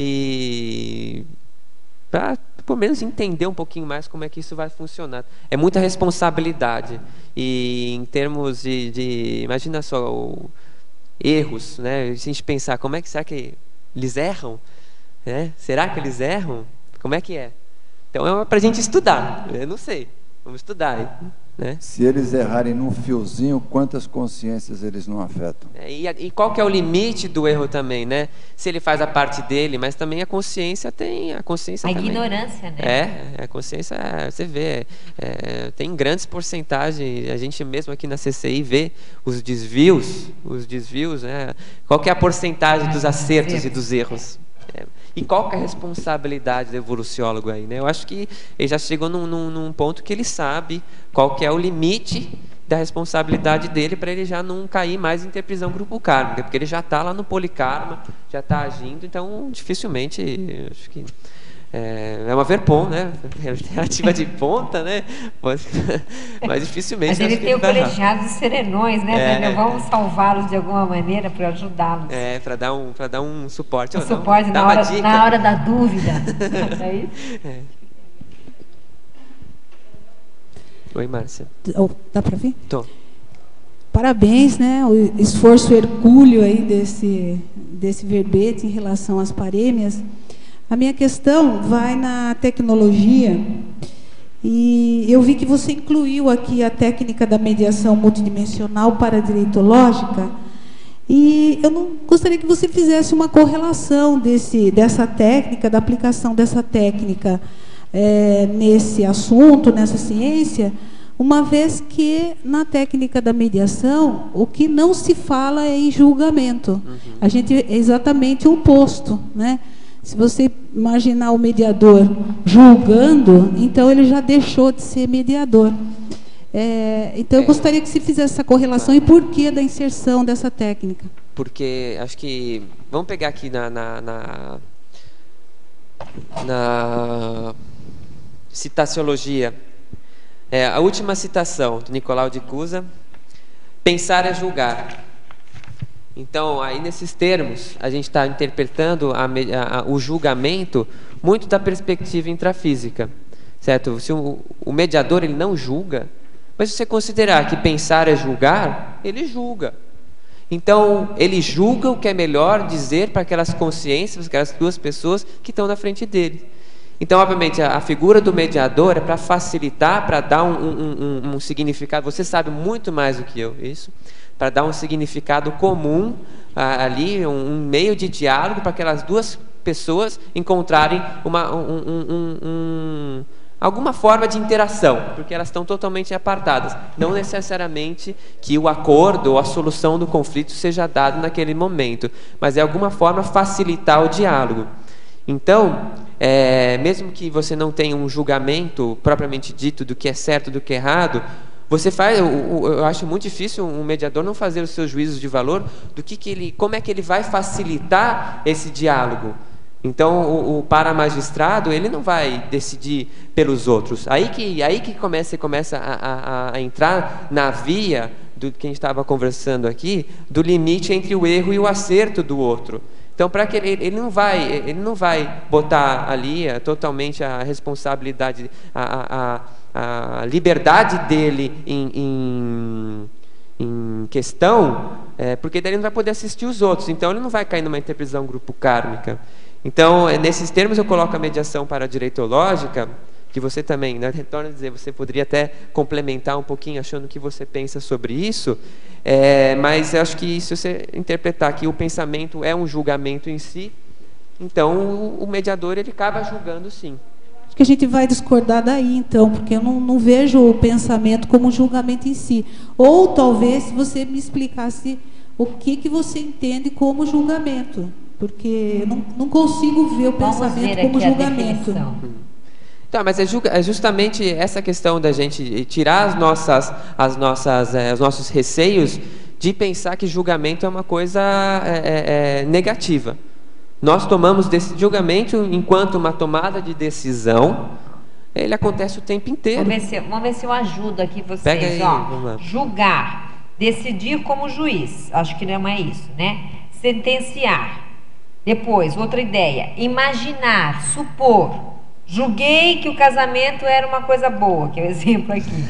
e para pelo menos entender um pouquinho mais como é que isso vai funcionar. É muita responsabilidade. E em termos imagina só, erros, né? Se a gente pensar, será que eles erram? Será que eles erram? Como é que é? Então é para a gente estudar. Eu não sei. Vamos estudar. Né? Se eles errarem num fiozinho, quantas consciências eles não afetam? E qual que é o limite do erro também, né? Se ele faz a parte dele, mas também a consciência tem... A ignorância, né? A consciência, você vê, tem grandes porcentagens. A gente mesmo aqui na CCI vê os desvios, né? Qual que é a porcentagem dos acertos e dos erros? E qual que é a responsabilidade do evoluciólogo aí, né? Eu acho que ele já chegou num ponto que ele sabe qual que é o limite da responsabilidade dele, para ele já não cair mais em interprisão grupo kármica, porque ele já está lá no polikarma, já está agindo, então dificilmente, acho que é uma verpon, né? Relativa de ponta, né? Mas dificilmente. Mas ele tem o colegiado dos serenões, né? Vamos salvá-los de alguma maneira para ajudá-los. Para dar um suporte. Suporte na hora da dúvida. É isso? Oi, Márcia. Dá para vir? Tô. Parabéns, né? O esforço hercúleo aí desse verbete em relação às parêmias. A minha questão vai na tecnologia, e eu vi que você incluiu aqui a técnica da mediação multidimensional paradireitológica, e eu não gostaria que você fizesse uma correlação dessa técnica, da aplicação dessa técnica nesse assunto, nessa ciência, uma vez que na técnica da mediação o que não se fala é em julgamento. A gente é exatamente o oposto, né? Se você imaginar o mediador julgando, então ele já deixou de ser mediador. Então eu gostaria que você fizesse essa correlação. E por que da inserção dessa técnica? Porque acho que... Vamos pegar aqui na citaciologia. A última citação do Nicolau de Cusa: pensar é julgar. Então, aí nesses termos, a gente está interpretando o julgamento muito da perspectiva intrafísica, certo? Se o mediador ele não julga, mas se você considerar que pensar é julgar, ele julga. Então, ele julga o que é melhor dizer para aquelas consciências, aquelas duas pessoas que estão na frente dele. Então, obviamente, a figura do mediador é para facilitar, para dar um significado. Você sabe muito mais do que eu, isso. Para dar um significado comum ali, um meio de diálogo para aquelas duas pessoas encontrarem alguma forma de interação, porque elas estão totalmente apartadas. Não necessariamente que o acordo ou a solução do conflito seja dado naquele momento, mas é alguma forma facilitar o diálogo. Então, mesmo que você não tenha um julgamento propriamente dito do que é certo e do que é errado, você faz. Eu acho muito difícil um mediador não fazer os seus juízos de valor do como é que ele vai facilitar esse diálogo. Então, o paramagistrado, ele não vai decidir pelos outros. Aí que começa a entrar na via do que a gente estava conversando aqui, do limite entre o erro e o acerto do outro. Então, para que ele não vai botar ali totalmente a responsabilidade, a liberdade dele em questão, porque daí ele não vai poder assistir os outros. Então, ele não vai cair numa interpretação grupo kármica. Então, nesses termos, eu coloco a mediação paradireitológica, que você também, né, retorno a dizer, você poderia até complementar um pouquinho, achando o que você pensa sobre isso, mas eu acho que se você interpretar que o pensamento é um julgamento em si, então o mediador ele acaba julgando sim. Acho que a gente vai discordar daí, então, porque eu não vejo o pensamento como um julgamento em si. Ou talvez se você me explicasse o que você entende como julgamento, porque eu não consigo ver o pensamento como julgamento. Então, mas é justamente essa questão da gente tirar os nossos receios de pensar que julgamento é uma coisa negativa. Nós tomamos desse julgamento enquanto uma tomada de decisão, ele acontece o tempo inteiro. Vamos ver se eu ajudo aqui vocês. Pega aí, vamos lá. Julgar, decidir como juiz, acho que não é isso, né? Sentenciar. Depois, outra ideia, imaginar, supor. Julguei que o casamento era uma coisa boa, que é o exemplo aqui.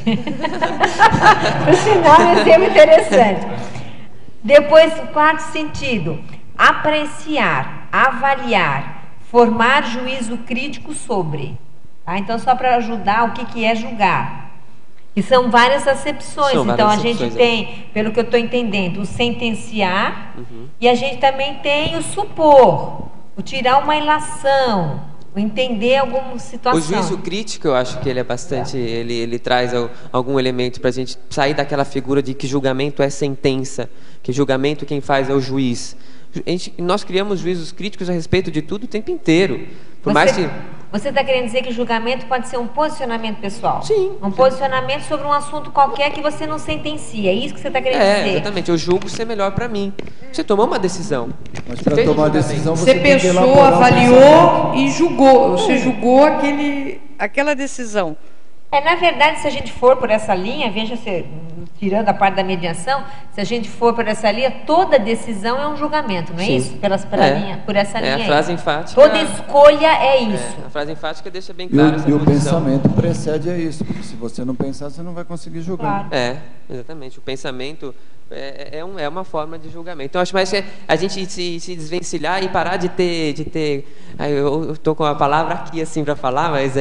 Por sinal, é um exemplo interessante. Depois, o quarto sentido, apreciar, avaliar, formar juízo crítico sobre. Tá? Então, só para ajudar, o que é julgar? E são várias acepções. Então, a gente tem, pelo que eu estou entendendo, o sentenciar, e a gente também tem o supor, o tirar uma ilação, entender alguma situação. O juízo crítico, eu acho que ele é bastante, ele traz algum elemento para a gente sair daquela figura de que julgamento é sentença, que julgamento quem faz é o juiz. Nós criamos juízos críticos a respeito de tudo o tempo inteiro. Você está querendo dizer que julgamento pode ser um posicionamento pessoal? Sim. Um posicionamento sobre um assunto qualquer que você não sentencia. É isso que você está querendo dizer? Exatamente. Eu julgo ser melhor para mim. Você tomou uma decisão. Mas para tomar a decisão você pensou, avaliou e julgou. Você julgou aquela decisão. Na verdade, se a gente for por essa linha, veja, tirando a parte da mediação, se a gente for por essa linha, toda decisão é um julgamento, não é isso? Por essa linha. A frase enfática. Toda escolha é isso. A frase enfática deixa bem claro essa posição. E o pensamento precede a isso, porque se você não pensar, você não vai conseguir julgar. Claro. Exatamente. O pensamento é uma forma de julgamento. Então, acho mais que a gente se desvencilhar e parar de ter eu estou com a palavra aqui assim para falar, mas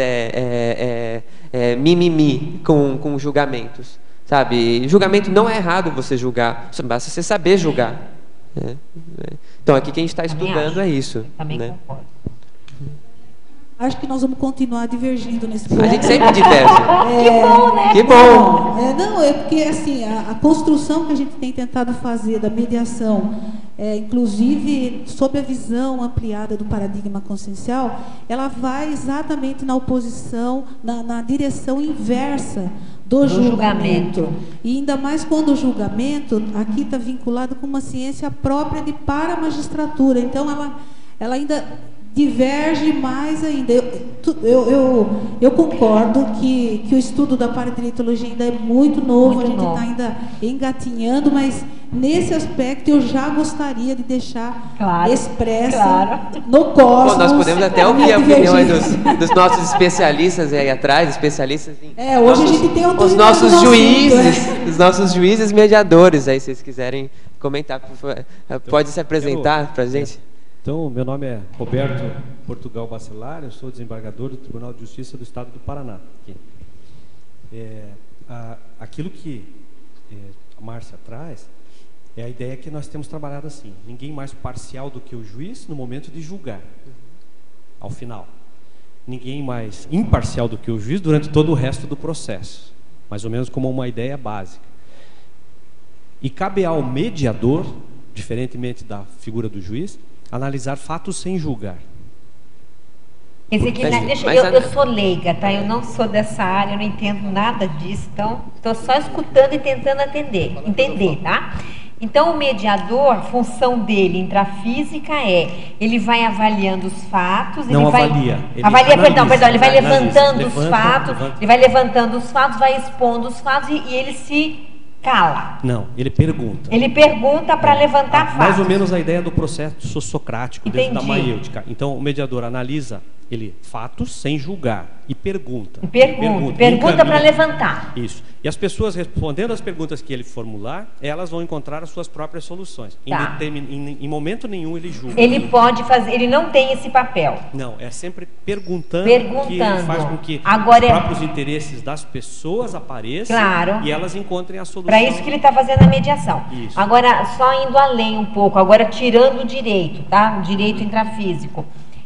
mimimi com julgamentos, sabe? Julgamento não é errado você julgar, só basta você saber julgar. Então, aqui que a gente está estudando é isso. Também concordo. Acho que nós vamos continuar divergindo nesse ponto. A gente sempre diverge. Que bom, né? Que bom! É porque assim, a construção que a gente tem tentado fazer da mediação, inclusive sob a visão ampliada do paradigma consciencial, ela vai exatamente na oposição, na direção inversa do julgamento. E ainda mais quando o julgamento aqui está vinculado com uma ciência própria de paramagistratura. Então, ela ainda diverge mais ainda. Eu concordo que o estudo da paradireitologia ainda é muito novo, a gente está ainda engatinhando, mas nesse aspecto eu já gostaria de deixar expressa no cosmos. Bom, nós podemos até ouvir a opinião aí dos nossos especialistas aí atrás, especialistas em hoje a gente tem os nossos juízes, os nossos juízes mediadores, aí se vocês quiserem comentar, pode se apresentar para a gente. Então, meu nome é Roberto Portugal Bacelar, eu sou desembargador do Tribunal de Justiça do Estado do Paraná. Aquilo que a Márcia traz é a ideia que nós temos trabalhado assim: ninguém mais parcial do que o juiz no momento de julgar, ao final. Ninguém mais imparcial do que o juiz durante todo o resto do processo, mais ou menos como uma ideia básica. E cabe ao mediador, diferentemente da figura do juiz, analisar fatos sem julgar. Quer dizer que, eu sou leiga, tá? Eu não sou dessa área, eu não entendo nada disso, então estou só escutando e tentando entender, tá? Então, o mediador, a função dele intrafísica ele vai avaliando os fatos... Não ele vai, avalia. Ele vai levantando os fatos, levanta. ele vai levantando os fatos, vai expondo os fatos e ele se cala. Não, ele pergunta. Ele pergunta para levantar fatos. Mais ou menos a ideia do processo socrático dentro da Entendi. maiêutica. Então, o mediador analisa fatos sem julgar e pergunta. Pergunta para levantar. Isso. E as pessoas respondendo as perguntas que ele formular, elas vão encontrar as suas próprias soluções. Tá. Em momento nenhum ele julga. Ele pode fazer, ele não tem esse papel. Não, é sempre perguntando. Que faz com que Agora os próprios interesses das pessoas apareçam, claro, e elas encontrem a solução. Para isso que ele está fazendo a mediação. Isso. Agora, só indo além um pouco, agora tirando o direito, tá? O direito intrafísico.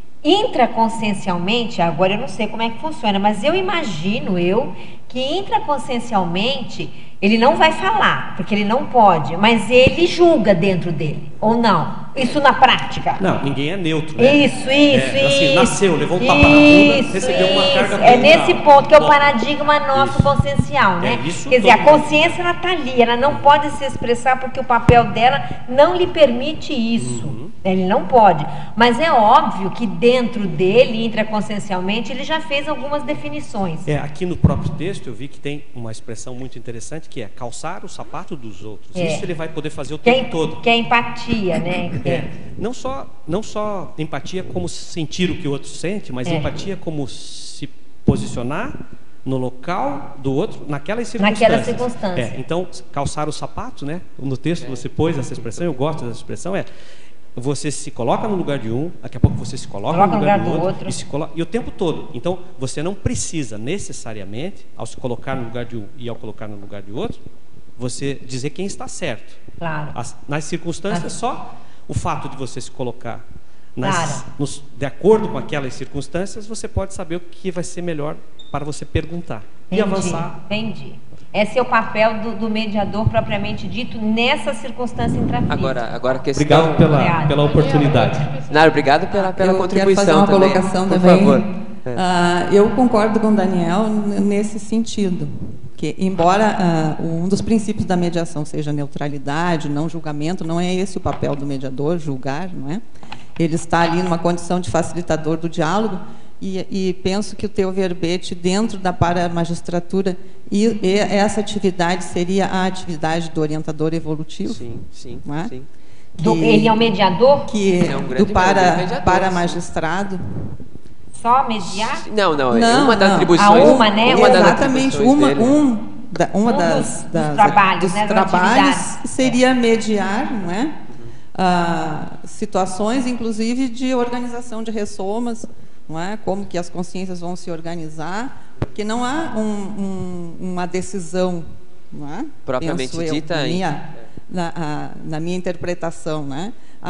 Intraconsciencialmente, agora eu não sei como é que funciona, mas eu imagino que intraconsciencialmente ele não vai falar, porque ele não pode, mas ele julga dentro dele, ou não? Isso na prática. Não, ninguém é neutro, né? Isso. Assim, nasceu, levou um tapa na bunda, recebeu uma carga É nesse ponto que é o Bom, paradigma nosso consciencial, né? Quer dizer, a consciência ela está ali, ela não pode se expressar porque o papel dela não lhe permite isso. Ele não pode. Mas é óbvio que dentro dele, intraconsciencialmente, ele já fez algumas definições. Aqui no próprio texto eu vi que tem uma expressão muito interessante que é calçar o sapato dos outros. Isso ele vai poder fazer o tempo todo. Que é empatia, né? Não só empatia como sentir o que o outro sente, mas empatia como se posicionar no local do outro, naquelas circunstâncias. Então, calçar o sapato, né? No texto você pôs essa expressão, eu gosto dessa expressão, você se coloca no lugar de um, daqui a pouco você se coloca no lugar do outro. E o tempo todo. Então, você não precisa necessariamente, ao se colocar no lugar de um e ao colocar no lugar de outro, você dizer quem está certo. Claro. Nas circunstâncias, só o fato de você se colocar de acordo com aquelas circunstâncias, você pode saber o que vai ser melhor para você perguntar e avançar. Entendi. Esse é o papel do mediador propriamente dito nessa circunstância intrafísica. Agora a questão... Obrigado pela oportunidade. Não, obrigado pela contribuição quero fazer uma também. colocação por também. favor. Eu concordo com o Daniel nesse sentido, que embora um dos princípios da mediação seja neutralidade, não julgamento, não é esse o papel do mediador, julgar, não é? Ele está ali numa condição de facilitador do diálogo. E penso que o teu verbete dentro da para-magistratura e essa atividade seria a atividade do orientador evolutivo. Sim. Ele é o mediador? Que é um do para-magistrado. Só mediar? Não, uma das atribuições. Exatamente, dos trabalhos seria mediar, não é? Situações, inclusive, de organização de ressomas, não é? Como que as consciências vão se organizar, porque não há uma decisão, não é? Propriamente dita na minha interpretação, né?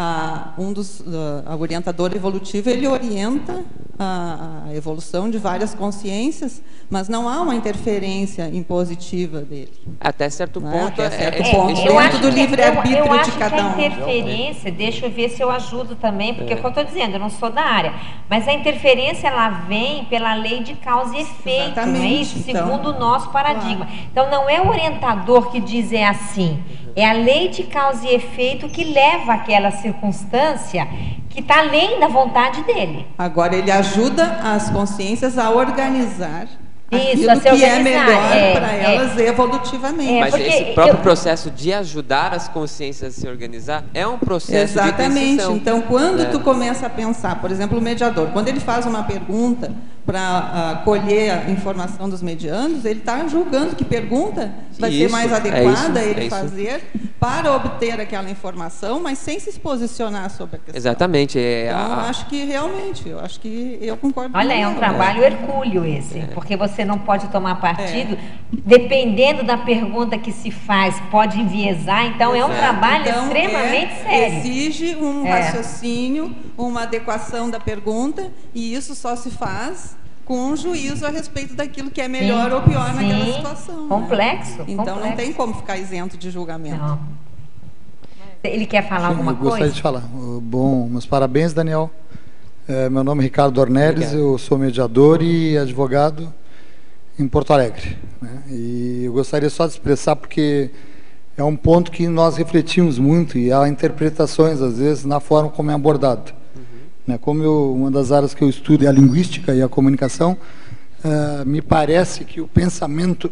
O orientador evolutivo, ele orienta a evolução de várias consciências, mas não há uma interferência impositiva dele. Até certo ponto. Dentro do livre-arbítrio de cada um. A interferência, deixa eu ver se eu ajudo também, porque é o que eu estou dizendo, eu não sou da área, mas a interferência ela vem pela lei de causa e efeito, não é isso? Segundo o nosso paradigma. Então não é o orientador que diz assim, é a lei de causa e efeito que leva àquela circunstância que está além da vontade dele. Agora, ele ajuda as consciências a organizar isso, aquilo que é melhor para elas evolutivamente. Mas esse próprio processo de ajudar as consciências a se organizar é um processo de decisão. Então, quando tu começa a pensar, por exemplo, o mediador, quando ele faz uma pergunta para colher a informação dos mediandos, ele está julgando que pergunta vai ser mais adequada ele fazer para obter aquela informação, mas sem se posicionar sobre a questão. Exatamente. Então, acho que realmente, eu concordo. Olha, é um trabalho hercúleo esse, porque você não pode tomar partido, dependendo da pergunta que se faz, pode enviesar, então é um trabalho extremamente sério. Exige um raciocínio, uma adequação da pergunta, e isso só se faz com um juízo a respeito daquilo que é melhor ou pior naquela situação. Complexo. Né? Então não tem como ficar isento de julgamento. Não. Ele quer falar alguma coisa? Eu gostaria de falar. Bom, meus parabéns, Daniel. Meu nome é Ricardo Dornelles, Obrigado. eu sou mediador e advogado em Porto Alegre, né? E eu gostaria só de expressar, porque é um ponto que nós refletimos muito e há interpretações, às vezes, na forma como é abordado. Né? Uma das áreas que eu estudo é a linguística e a comunicação, me parece que o pensamento,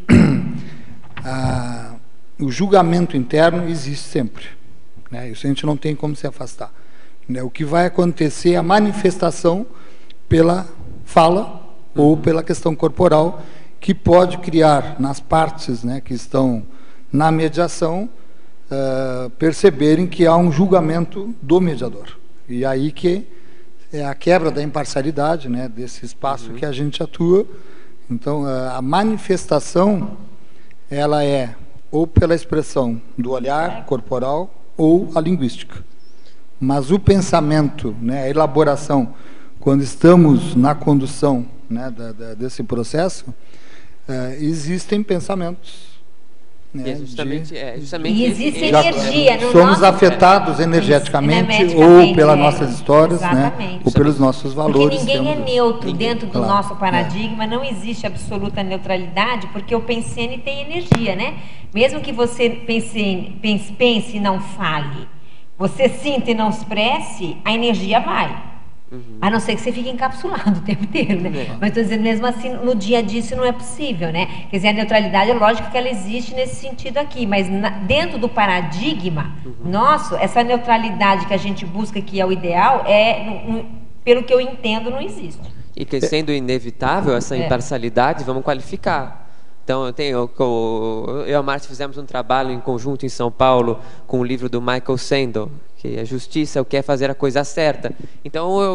o julgamento interno existe sempre, né? Isso a gente não tem como se afastar, né? O que vai acontecer é a manifestação pela fala ou pela questão corporal, que pode criar nas partes, né, que estão na mediação, perceberem que há um julgamento do mediador. E aí que é a quebra da imparcialidade, né, desse espaço que a gente atua. Então, a manifestação, ela é ou pela expressão do olhar corporal ou a linguística. Mas o pensamento, né, a elaboração, quando estamos na condução, né, desse processo, existem pensamentos. Né, justamente e existe energia no somos nosso... afetados energeticamente ou pelas nossas histórias, né, ou pelos nossos valores. Porque ninguém é neutro dentro do claro, nosso paradigma, não existe absoluta neutralidade, porque o pensene tem energia, né? Mesmo que você pense e não fale, você sinta e não expresse, a energia vai. A não ser que você fique encapsulado o tempo inteiro, né? Mas estou dizendo, mesmo assim, no dia a dia isso não é possível, né? Quer dizer, a neutralidade, é lógico que ela existe nesse sentido aqui, mas dentro do paradigma nosso, essa neutralidade que a gente busca, que é o ideal, pelo que eu entendo, não existe. E que, sendo inevitável essa imparcialidade, vamos qualificar. Então, eu e a Márcia fizemos um trabalho em conjunto em São Paulo com o livro do Michael Sandel, que a justiça é o que é fazer a coisa certa. Então,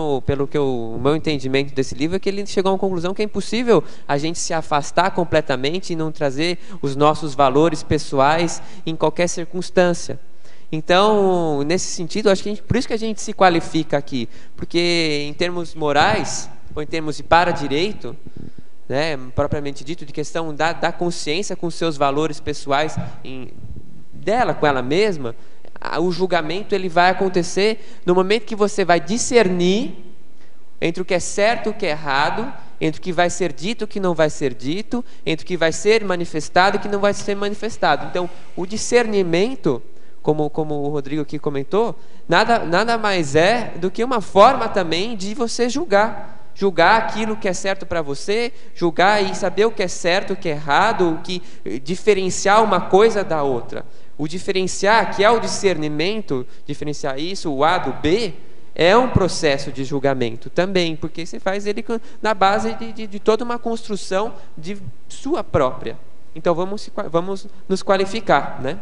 o meu entendimento desse livro é que ele chegou a uma conclusão que é impossível a gente se afastar completamente e não trazer os nossos valores pessoais em qualquer circunstância. Então, nesse sentido, acho que por isso que a gente se qualifica aqui, porque em termos morais, ou em termos de para-direito, né, propriamente dito, de questão da consciência com seus valores pessoais, dela, com ela mesma, o julgamento ele vai acontecer no momento que você vai discernir entre o que é certo e o que é errado, entre o que vai ser dito e o que não vai ser dito, entre o que vai ser manifestado e o que não vai ser manifestado. Então, o discernimento, como o Rodrigo aqui comentou, nada mais é do que uma forma também de você julgar aquilo que é certo para você, julgar e saber o que é certo, o que é errado, diferenciar uma coisa da outra. O diferenciar, que é o discernimento, diferenciar isso, o A do B, é um processo de julgamento também, porque você faz ele na base de toda uma construção de sua própria. Então vamos nos qualificar, né?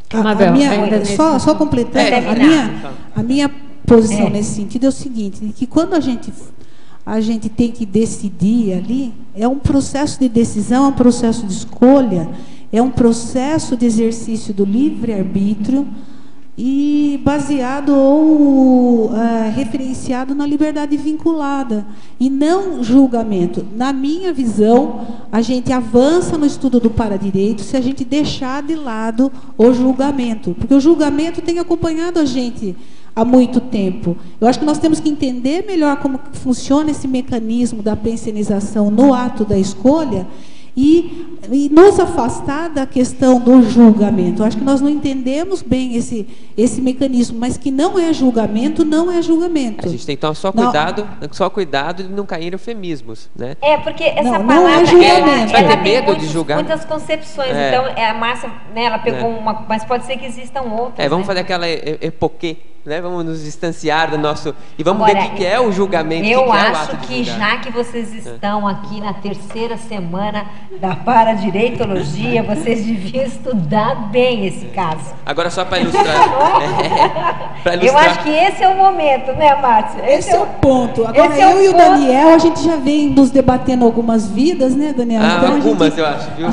Só completando, a minha posição nesse sentido é o seguinte, que quando a gente tem que decidir ali, é um processo de decisão, é um processo de escolha, é um processo de exercício do livre-arbítrio e baseado ou referenciado na liberdade vinculada e não julgamento. Na minha visão, a gente avança no estudo do paradireito se a gente deixar de lado o julgamento, porque o julgamento tem acompanhado a gente há muito tempo. Eu acho que nós temos que entender melhor como funciona esse mecanismo da pensenização no ato da escolha e nos afastar da questão do julgamento. Eu acho que nós não entendemos bem esse mecanismo, mas que não é julgamento, não é julgamento. A gente tem que tomar só cuidado de não cair em eufemismos, né? Porque essa não palavra é julgamento. ela tem tem medo de julgar. muitas concepções. Então, a Márcia, né, ela pegou uma, mas pode ser que existam outras. Vamos fazer aquela epoquê, né? Vamos nos distanciar do nosso... E vamos ver o que é o julgamento. Eu acho que já que vocês estão aqui na terceira semana da paradireitologia, vocês deviam estudar bem esse caso. Agora só para ilustrar. Eu acho que esse é o momento, né, Márcia? Esse é o ponto. Agora, eu e o Daniel, a gente já vem nos debatendo algumas vidas, né, Daniel? Então, algumas, eu acho, viu?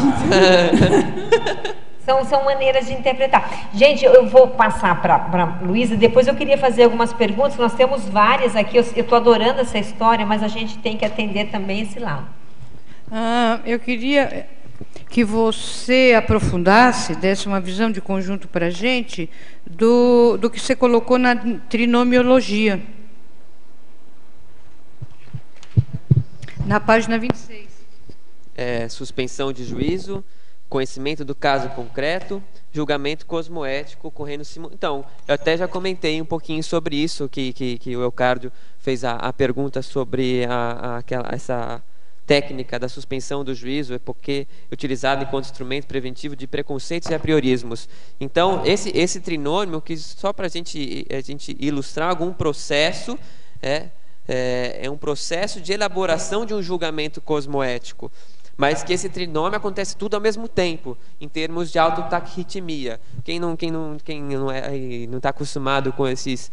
São maneiras de interpretar. Gente, eu vou passar para Luísa, depois eu queria fazer algumas perguntas, nós temos várias aqui, eu estou adorando essa história, mas a gente tem que atender também esse lado. Eu queria que você aprofundasse, desse uma visão de conjunto para a gente, do que você colocou na trinomiologia. Na página 26. Suspensão de juízo, conhecimento do caso concreto, julgamento cosmoético ocorrendo Então, eu até já comentei um pouquinho sobre isso, que o Eucárdio fez a pergunta sobre essa técnica da suspensão do juízo, é porque utilizada enquanto instrumento preventivo de preconceitos e apriorismos. Então, esse trinômio, que só para a gente ilustrar algum processo, é um processo de elaboração de um julgamento cosmoético, mas que esse trinômio acontece tudo ao mesmo tempo, em termos de autotaquiritmia. Quem não está acostumado com esses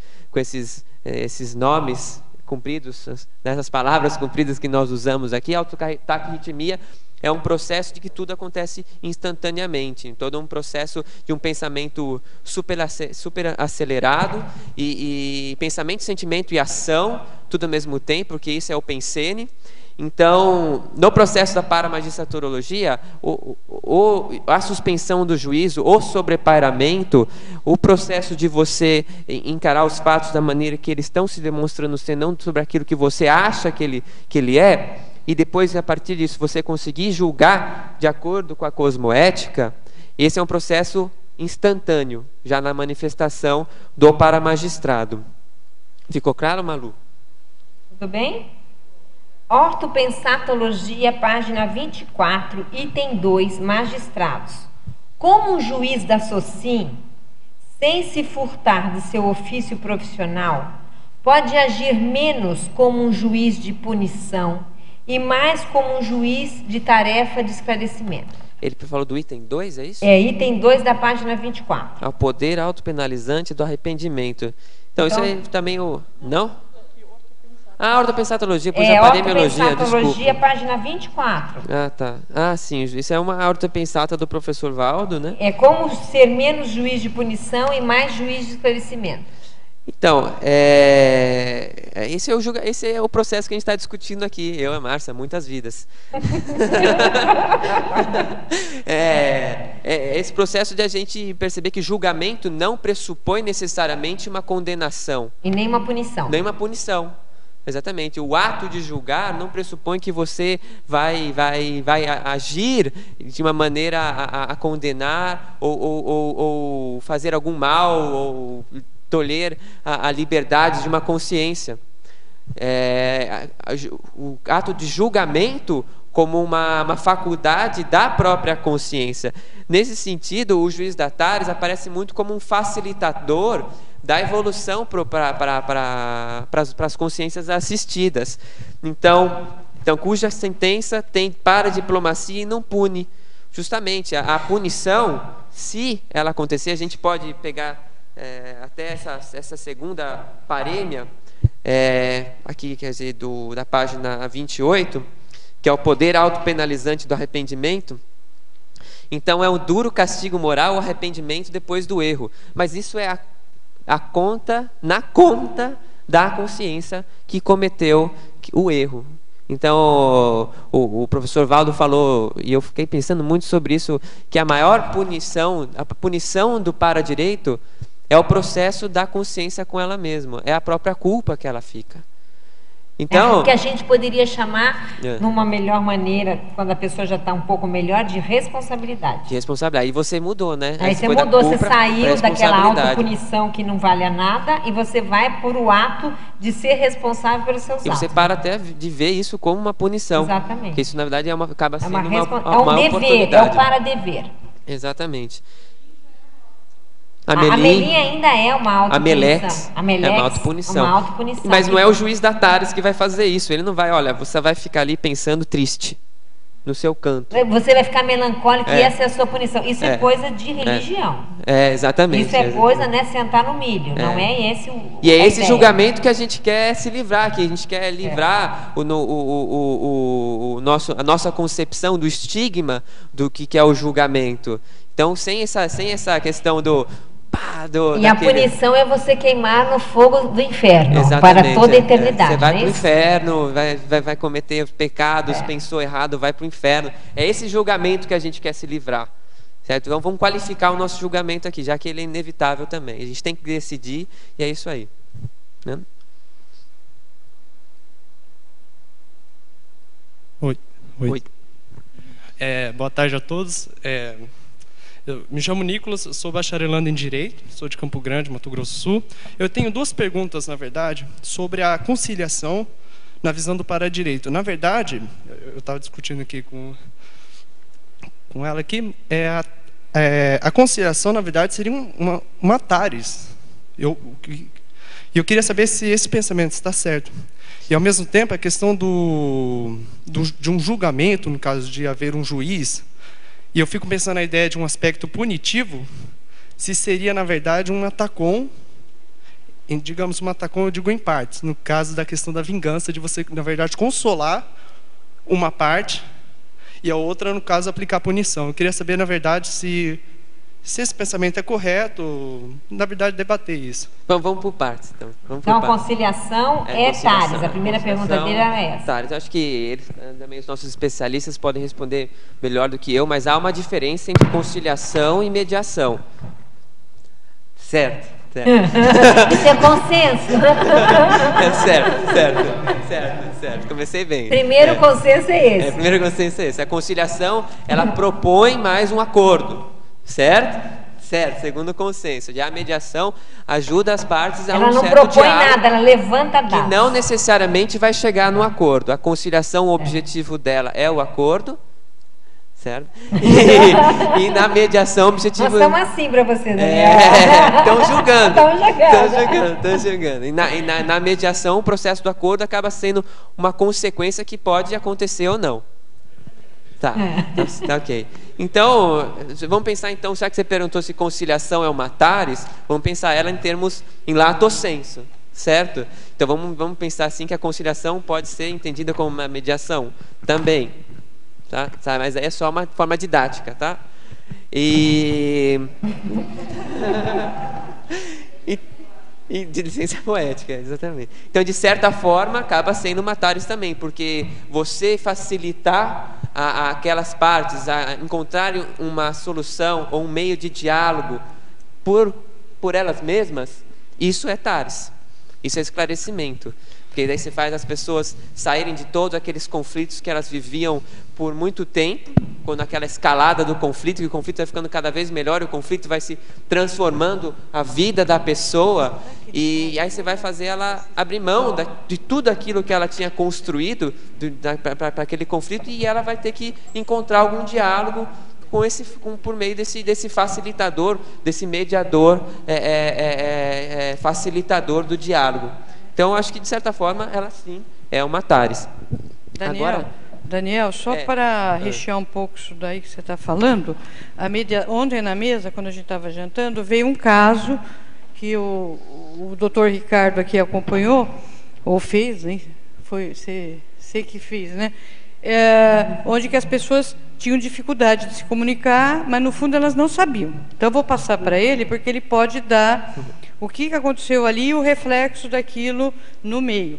nomes compridos, nessas palavras compridas que nós usamos aqui, autotaquiritmia é um processo de que tudo acontece instantaneamente, todo um processo de um pensamento super acelerado e pensamento, sentimento e ação, tudo ao mesmo tempo, porque isso é o pensene. Então, no processo da paramagistraturologia, a suspensão do juízo, o sobrepairamento, o processo de você encarar os fatos da maneira que eles estão se demonstrando ser, não sobre aquilo que você acha que ele é, e depois, a partir disso, você conseguir julgar de acordo com a cosmoética, esse é um processo instantâneo, já na manifestação do paramagistrado. Ficou claro, Malu? Tudo bem? Ortopensatologia, página 24, item 2, magistrados. Como um juiz da SOCIM, sem se furtar de seu ofício profissional, pode agir menos como um juiz de punição e mais como um juiz de tarefa de esclarecimento. Ele falou do item 2, é isso? É, item 2 da página 24. Ao poder autopenalizante do arrependimento. Então isso aí também Não? Ortopensatologia, pois a paremiologia, desculpa. Ortopensatologia, página 24. Tá. Sim, isso é uma ortopensata do professor Valdo, né? É como ser menos juiz de punição e mais juiz de esclarecimento. Então, esse é o processo que a gente está discutindo aqui, eu e a Márcia, muitas vidas. Esse processo de a gente perceber que julgamento não pressupõe necessariamente uma condenação. E nem uma punição. Nem uma punição. Exatamente. O ato de julgar não pressupõe que você vai agir de uma maneira a condenar ou fazer algum mal ou tolher a liberdade de uma consciência. O ato de julgamento como uma faculdade da própria consciência. Nesse sentido, o juiz da Tares aparece muito como um facilitador da evolução para as consciências assistidas. Então, cuja sentença tem para a diplomacia e não pune. Justamente, a punição, se ela acontecer, a gente pode pegar até essa segunda parêmia, aqui, quer dizer, da página 28, que é o poder autopenalizante do arrependimento. Então, é um duro castigo moral o arrependimento depois do erro. Mas isso é na conta da consciência que cometeu o erro. Então, o professor Valdo falou, e eu fiquei pensando muito sobre isso, que a maior punição, a punição do para-direito, é o processo da consciência com ela mesma, é a própria culpa que ela fica. Então, o que a gente poderia chamar, numa melhor maneira, quando a pessoa já está um pouco melhor, de responsabilidade. De responsabilidade. Aí você mudou, né? Aí você mudou, você saiu daquela autopunição que não vale a nada e você vai por o ato de ser responsável pelos seus atos. E você para até de ver isso como uma punição. Exatamente. Porque isso, na verdade, acaba sendo uma dever, oportunidade. É o para-dever. Exatamente. A Melim ainda é uma autopunição. A Melex é uma autopunição. Mas não é o juiz da Tares que vai fazer isso. Ele não vai, olha, você vai ficar ali pensando triste no seu canto. Você vai ficar melancólico e essa é a sua punição. Isso é coisa de religião. Exatamente. Isso é coisa, né, sentar no milho. Não é esse o... E é esse julgamento que a gente quer se livrar, que a gente quer livrar a nossa concepção do estigma do que é o julgamento. Então, sem essa questão a punição é você queimar no fogo do inferno. Exatamente, para toda a eternidade. Você vai para o inferno, vai cometer pecados, pensou errado, vai para o inferno. É esse julgamento que a gente quer se livrar. Certo? Então vamos qualificar o nosso julgamento aqui, já que ele é inevitável também. A gente tem que decidir e é isso aí. Né? Oi. Oi. Boa tarde a todos. Eu me chamo Nicolas, sou bacharelando em Direito, sou de Campo Grande, Mato Grosso do Sul. Eu tenho duas perguntas, na verdade, sobre a conciliação na visão do para-direito. Na verdade, eu estava discutindo aqui com ela aqui, a conciliação, na verdade, seria uma TARES. Eu queria saber se esse pensamento está certo. E, ao mesmo tempo, a questão de um julgamento, no caso de haver um juiz, e eu fico pensando na ideia de um aspecto punitivo, se seria, na verdade, um atacom, digamos, um atacom, eu digo em partes, no caso da questão da vingança, de você, na verdade, consolar uma parte, e a outra, no caso, aplicar punição. Eu queria saber, na verdade, se esse pensamento é correto, na verdade, debater isso. Vamos por partes, então. Então, a conciliação é TARES. A primeira pergunta dele era essa. TARES. Eu acho que eles, também os nossos especialistas podem responder melhor do que eu, mas há uma diferença entre conciliação e mediação. Certo. Isso é consenso. Certo. Comecei bem. Primeiro consenso é esse. Primeiro consenso é esse. A conciliação, ela propõe mais um acordo. Certo. Segundo o consenso. Já a mediação ajuda as partes a um certo diálogo. Ela não propõe nada, ela levanta dados. Que não necessariamente vai chegar no acordo. A conciliação, o objetivo dela é o acordo. Certo? E na mediação, o objetivo... Nós estamos assim para você, Daniel. Estão julgando. Estão julgando. E na mediação, o processo do acordo acaba sendo uma consequência que pode acontecer ou não. Tá, ok. Então, vamos pensar então, já que você perguntou se conciliação é uma TARES, vamos pensar ela em lato sensu, certo? Então vamos pensar assim que a conciliação pode ser entendida como uma mediação também, tá? Mas aí é só uma forma didática, tá? E de licença poética, exatamente. Então, de certa forma, acaba sendo uma TARES também, porque você facilitar aquelas partes a encontrarem uma solução ou um meio de diálogo por elas mesmas, isso é TARES, isso é esclarecimento. Porque daí você faz as pessoas saírem de todos aqueles conflitos que elas viviam por muito tempo, quando aquela escalada do conflito, que o conflito vai ficando cada vez melhor, o conflito vai se transformando a vida da pessoa, e aí você vai fazer ela abrir mão de tudo aquilo que ela tinha construído para aquele conflito, e ela vai ter que encontrar algum diálogo por meio desse facilitador, desse mediador, facilitador do diálogo. Então, acho que, de certa forma, ela sim é uma TARES. Daniel, só para rechear um pouco isso daí que você está falando, ontem na mesa, quando a gente estava jantando, veio um caso que o doutor Ricardo aqui acompanhou, ou fez, hein? Sei que fiz, né? Onde que as pessoas tinham dificuldade de se comunicar, mas no fundo elas não sabiam. Então eu vou passar para ele, porque ele pode dar o que aconteceu ali e o reflexo daquilo no meio.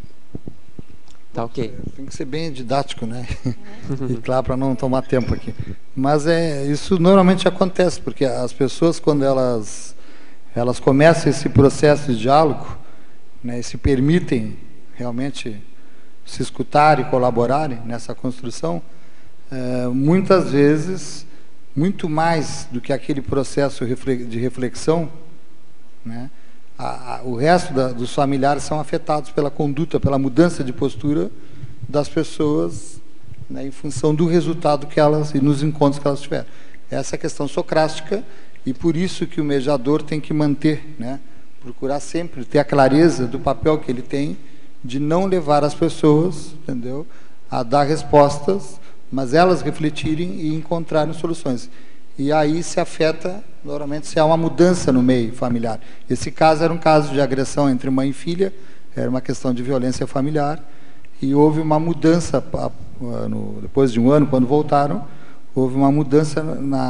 Tá ok. Tem que ser bem didático, né? E claro, para não tomar tempo aqui. Mas isso normalmente acontece, porque as pessoas, quando elas começam esse processo de diálogo, né, e se permitem realmente se escutarem e colaborarem nessa construção, muitas vezes, muito mais do que aquele processo de reflexão, né, o resto dos familiares são afetados pela conduta, pela mudança de postura das pessoas, né, em função do resultado que elas, e nos encontros que elas tiveram. Essa é a questão socrática, e por isso que o mediador tem que manter, né, procurar sempre ter a clareza do papel que ele tem de não levar as pessoas, entendeu, a dar respostas, mas elas refletirem e encontrarem soluções. E aí se afeta, normalmente, se há uma mudança no meio familiar. Esse caso era um caso de agressão entre mãe e filha, era uma questão de violência familiar, e houve uma mudança, depois de um ano, quando voltaram, houve uma mudança,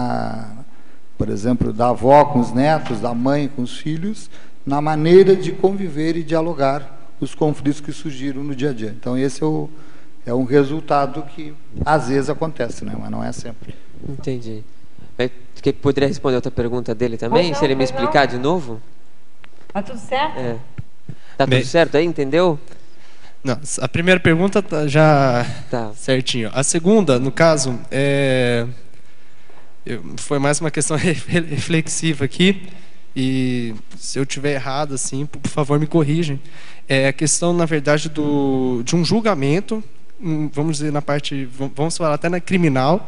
por exemplo, da avó com os netos, da mãe com os filhos, na maneira de conviver e dialogar os conflitos que surgiram no dia a dia. Então, esse é um resultado que, às vezes, acontece, né? Mas não é sempre. Entendi. Poderia responder outra pergunta dele também, se ele me explicar de novo? Tá tudo certo? Tá tudo certo aí, entendeu? Não, a primeira pergunta tá já certinho. A segunda, no caso, foi mais uma questão reflexiva aqui. E se eu tiver errado, assim, por favor, me corrigem. É a questão, na verdade, de um julgamento, vamos dizer, vamos falar até na criminal,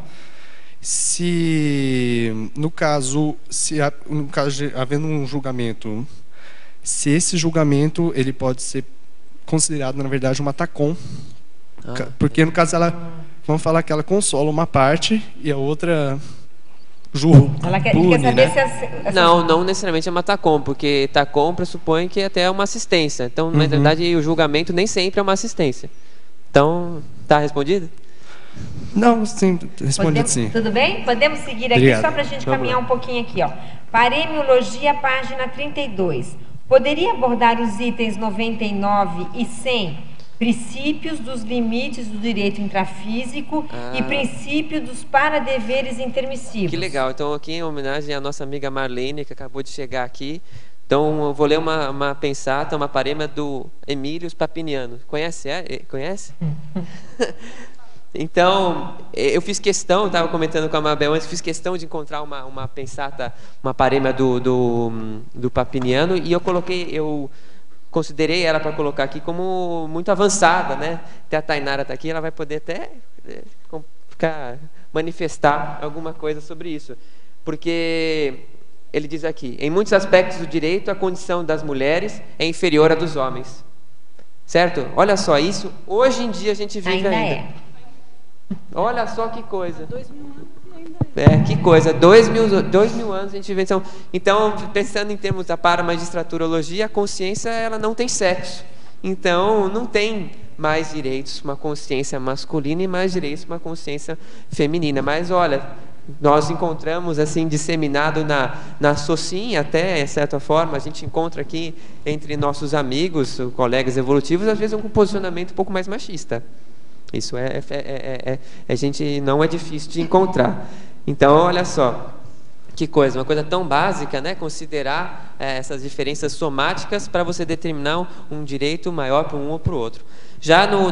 no caso de havendo um julgamento, se esse julgamento ele pode ser considerado, na verdade, uma TACOM, porque no caso vamos falar que ela consola uma parte e a outra ela quer saber, né? Não necessariamente é uma TACOM, porque TACOM pressupõe que até é uma assistência. Então, na verdade, o julgamento nem sempre é uma assistência. Então, tá respondido? Não, sim, respondido sim. Tudo bem? Podemos seguir aqui. Obrigado. Só para a gente caminhar um pouquinho aqui, ó. Paremiologia, página 32. Poderia abordar os itens 99 e 100? Princípios dos limites do direito intrafísico e princípio dos paradeveres intermissivos. Que legal. Então, aqui em homenagem à nossa amiga Marlene, que acabou de chegar aqui. Então, eu vou ler uma pensata, uma parema do Emílios Papiniano. Conhece? Conhece? Então, eu fiz questão, estava comentando com a Mabel antes, fiz questão de encontrar uma pensata, uma parema do Papiniano, e eu considerei ela para colocar aqui como muito avançada, né? Até a Tainara está aqui, ela vai poder até manifestar alguma coisa sobre isso. Porque ele diz aqui, em muitos aspectos do direito, a condição das mulheres é inferior à dos homens. Certo? Olha só, isso hoje em dia a gente vive ainda. Olha só que coisa. 2000 anos. Que coisa. 2000 anos a gente vive. Então, pensando em termos da paramagistraturologia, a consciência ela não tem sexo. Então, não tem mais direitos uma consciência masculina e mais direitos uma consciência feminina. Mas, olha, nós encontramos assim disseminado na SOCIM, até, de certa forma, a gente encontra aqui entre nossos amigos, colegas evolutivos, às vezes um posicionamento um pouco mais machista. Isso a gente não é difícil de encontrar. Então, olha só, que coisa, uma coisa tão básica, né? Considerar essas diferenças somáticas para você determinar um direito maior para um ou para o outro. Já na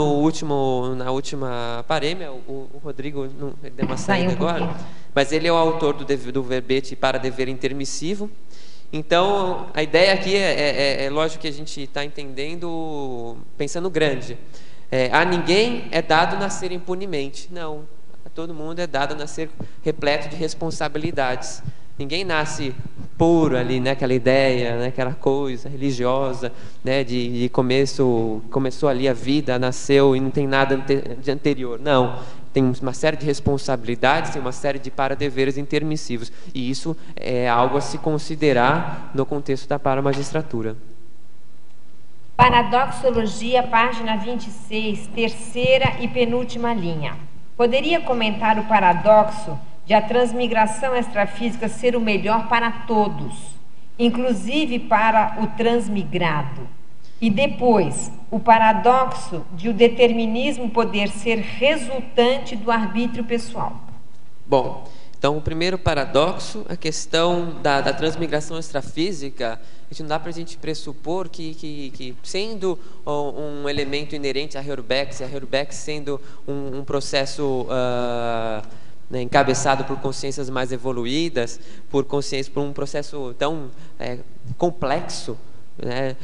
última parêmia, o Rodrigo ele deu uma saída agora, mas ele é o autor do verbete para dever intermissivo. Então, a ideia aqui é lógico que a gente está entendendo, pensando grande. A ninguém é dado nascer impunemente. Não, a todo mundo é dado nascer repleto de responsabilidades. Ninguém nasce puro ali, né? Aquela ideia, né? Aquela coisa religiosa, né? De começou ali a vida, nasceu e não tem nada de anterior. Não, tem uma série de responsabilidades, tem uma série de paradeveres intermissivos. E isso é algo a se considerar no contexto da paramagistratura. Paradoxologia, página 26, terceira e penúltima linha. Poderia comentar o paradoxo de a transmigração extrafísica ser o melhor para todos, inclusive para o transmigrado? E depois, o paradoxo de o determinismo poder ser resultante do arbítrio pessoal. Bom, então o primeiro paradoxo, a questão da transmigração extrafísica, não dá para a gente pressupor que sendo um elemento inerente à Heurebex, a Heurebex sendo um processo encabeçado por consciências mais evoluídas, por um processo tão complexo, né,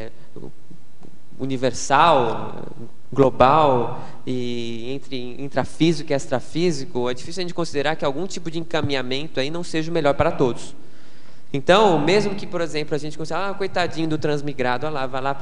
universal, global, e entre intrafísico e extrafísico, é difícil a gente considerar que algum tipo de encaminhamento aí não seja o melhor para todos. Então, mesmo que, por exemplo, a gente considere, coitadinho do transmigrado, vai lá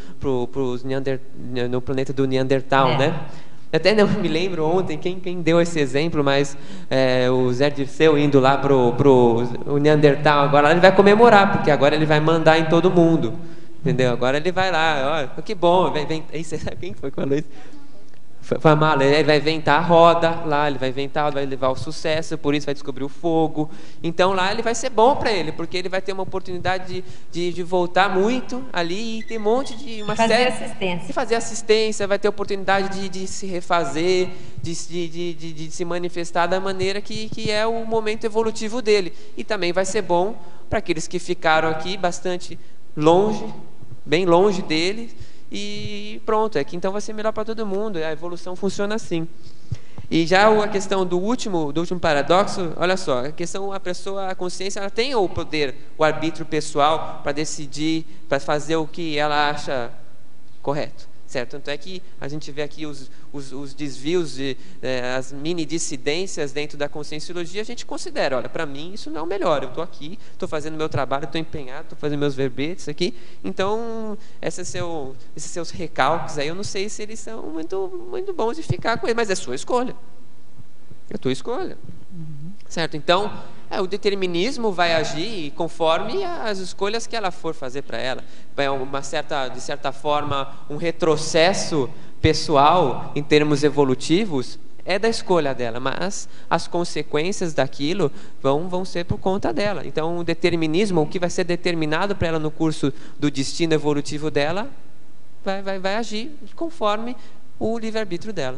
no planeta do Neandertal, né? Até não me lembro ontem quem deu esse exemplo, mas o Zé Dirceu indo lá pro Neandertal, agora ele vai comemorar, porque agora ele vai mandar em todo mundo, entendeu? Agora ele vai lá, ó, que bom, você sabe quem foi que falou isso? Foi mal, ele vai inventar a roda lá, ele vai levar o sucesso, por isso vai descobrir o fogo. Então lá ele vai ser bom para ele, porque ele vai ter uma oportunidade de voltar muito ali e ter um monte de fazer assistência, vai ter oportunidade de se refazer, de se manifestar da maneira que é o momento evolutivo dele. E também vai ser bom para aqueles que ficaram aqui bastante longe, bem longe dele, e pronto, é que então vai ser melhor para todo mundo, a evolução funciona assim. E já a questão do último paradoxo, olha só, a consciência, ela tem o poder, o arbítrio pessoal para decidir, para fazer o que ela acha correto, certo? Tanto é que a gente vê aqui os desvios, as mini dissidências dentro da conscienciologia, a gente considera, olha, para mim isso não é o melhor, eu estou aqui, estou fazendo meu trabalho, estou empenhado, estou fazendo meus verbetes aqui, então esses seus recalques aí, eu não sei se eles são muito bons de ficar com eles, mas é sua escolha, é tua escolha, certo? Então, o determinismo vai agir conforme as escolhas que ela for fazer para ela. De certa forma, um retrocesso pessoal em termos evolutivos é da escolha dela, mas as consequências daquilo vão ser por conta dela. Então, o determinismo, o que vai ser determinado para ela no curso do destino evolutivo dela, vai agir conforme o livre-arbítrio dela.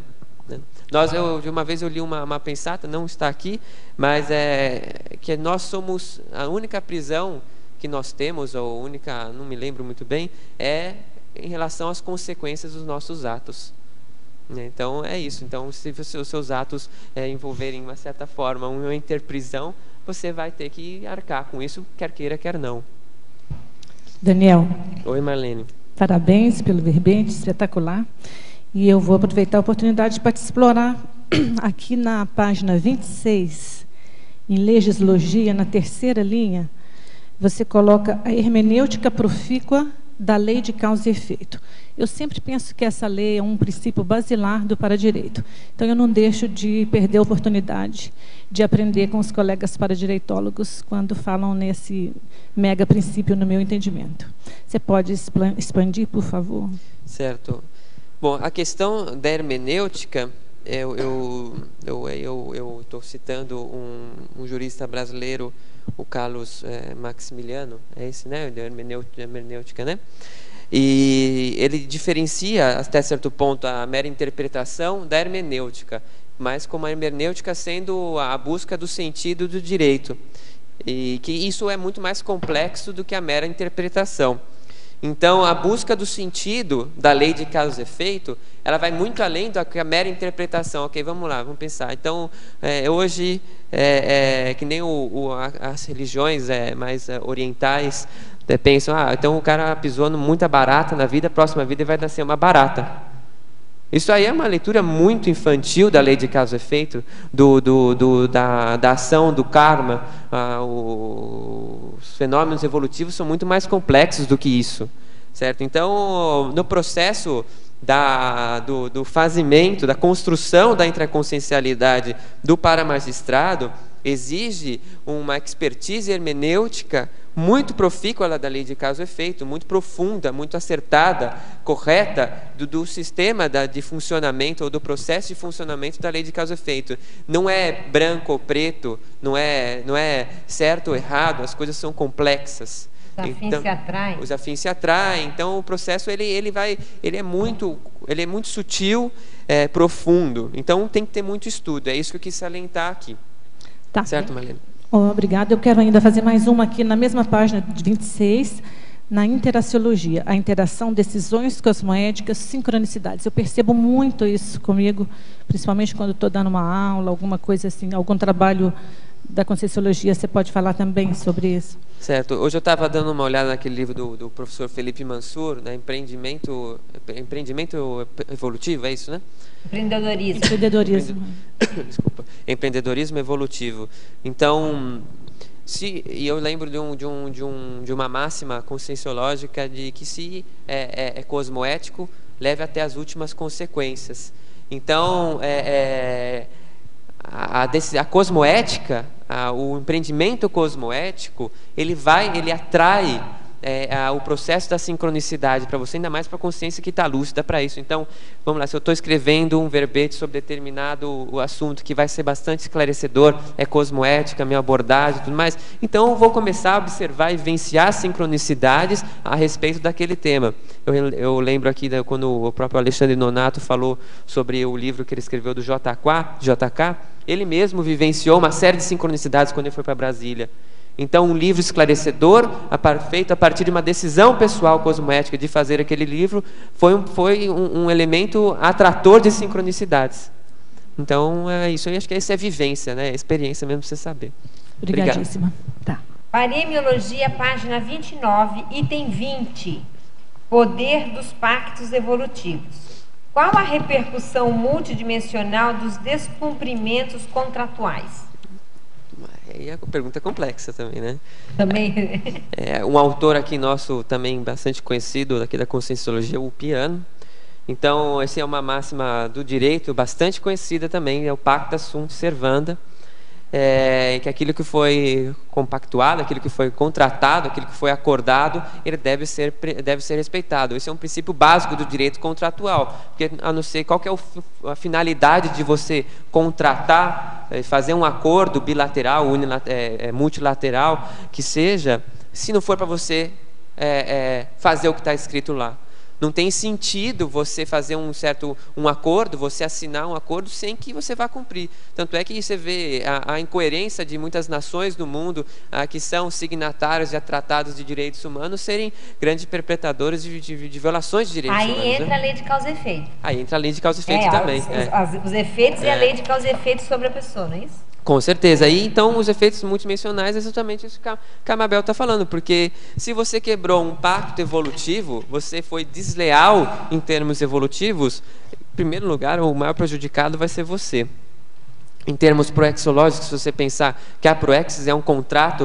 De uma vez eu li uma pensata, não está aqui, mas que nós somos a única prisão que nós temos, ou única, não me lembro muito bem, é em relação às consequências dos nossos atos. Então é isso. Então, se os seus atos envolverem de uma certa forma uma interprisão, você vai ter que arcar com isso, quer queira, quer não. Daniel. Oi, Marlene. Parabéns pelo verbete espetacular. E eu vou aproveitar a oportunidade para te explorar aqui na página 26, em Legislogia, na terceira linha, você coloca a hermenêutica profícua da lei de causa e efeito. Eu sempre penso que essa lei é um princípio basilar do paradireito. Então, eu não deixo de perder a oportunidade de aprender com os colegas paradireitólogos quando falam nesse mega princípio no meu entendimento. Você pode expandir, por favor? Certo. Bom, a questão da hermenêutica, eu estou citando um jurista brasileiro, o Carlos Maximiliano, é esse, né? Da hermenêutica, né? E ele diferencia, até certo ponto, a mera interpretação da hermenêutica, mas como a hermenêutica sendo a busca do sentido do direito. E que isso é muito mais complexo do que a mera interpretação. Então, a busca do sentido da lei de causa e efeito, ela vai muito além da mera interpretação. Ok, vamos lá, vamos pensar. Então, hoje, que nem as religiões mais orientais pensam, então o cara pisou muita barata na vida, a próxima vida ele vai nascer uma barata. Isso aí é uma leitura muito infantil da lei de causa e efeito, da ação, do karma. Os fenômenos evolutivos são muito mais complexos do que isso, certo? Então, no processo do fazimento, da construção da intraconsciencialidade do paramagistrado, exige uma expertise hermenêutica muito profícua da lei de causa e efeito, muito profunda, muito acertada, correta do sistema de funcionamento ou do processo de funcionamento da lei de causa e efeito. Não é branco ou preto, não é certo ou errado, as coisas são complexas. Os afins se atraem. Os afins se atraem. Então o processo ele é muito sutil, profundo. Então tem que ter muito estudo. É isso que eu quis salientar aqui. Tá. Certo, Marlene? Obrigada. Eu quero ainda fazer mais uma aqui na mesma página de 26, na interaciologia, a interação, decisões cosmoéticas, sincronicidades. Eu percebo muito isso comigo, principalmente quando estou dando uma aula, alguma coisa assim, algum trabalho da Conscienciologia. Você pode falar também sobre isso? Certo. Hoje eu estava dando uma olhada naquele livro do professor Felipe Mansur, né? Empreendimento evolutivo, é isso, né? Empreendedorismo. Desculpa. Empreendedorismo evolutivo. Então, eu lembro de uma máxima conscienciológica de que se é cosmoético, leve até as últimas consequências. Então, a cosmoética, o empreendimento cosmoético, ele atrai o processo da sincronicidade para você, ainda mais para a consciência que está lúcida para isso. Então, vamos lá, se eu estou escrevendo um verbete sobre determinado assunto que vai ser bastante esclarecedor, é cosmoética, minha abordagem e tudo mais, então eu vou começar a observar e vivenciar sincronicidades a respeito daquele tema. Eu lembro aqui quando o próprio Alexandre Nonato falou sobre o livro que ele escreveu do JK, ele mesmo vivenciou uma série de sincronicidades quando ele foi para Brasília. Então, um livro esclarecedor, feito a partir de uma decisão pessoal cosmoética de fazer aquele livro, foi um elemento atrator de sincronicidades. Então, isso aí, acho que isso é vivência, né? É experiência mesmo para você saber. Obrigadíssima. Tá. Paremiologia, página 29, item 20. Poder dos pactos evolutivos. Qual a repercussão multidimensional dos descumprimentos contratuais? Aí é uma pergunta complexa também, né? Também. Um autor aqui nosso também bastante conhecido, daqui da Conscienciologia, o Piano. Então, essa é uma máxima do direito bastante conhecida também, é o Pacta Sunt Servanda, que aquilo que foi compactuado, aquilo que foi contratado, aquilo que foi acordado, ele deve ser respeitado. Esse é um princípio básico do direito contratual, porque a não ser qual que é a finalidade de você contratar, fazer um acordo bilateral, multilateral, que seja, se não for para você fazer o que está escrito lá. Não tem sentido você fazer um acordo, você assinar um acordo sem que você vá cumprir. Tanto é que você vê a incoerência de muitas nações do mundo que são signatários de tratados de direitos humanos serem grandes perpetradores de violações de direitos humanos. Aí entra a lei de causa e efeito. Aí entra a lei de causa e efeito também. Os efeitos e a lei de causa e efeito sobre a pessoa, não é isso? Com certeza. Aí, então, os efeitos multidimensionais é exatamente isso que a Mabel está falando, porque se você quebrou um pacto evolutivo, você foi desleal em termos evolutivos, em primeiro lugar, o maior prejudicado vai ser você. Em termos proexológicos, se você pensar que a proexis é um contrato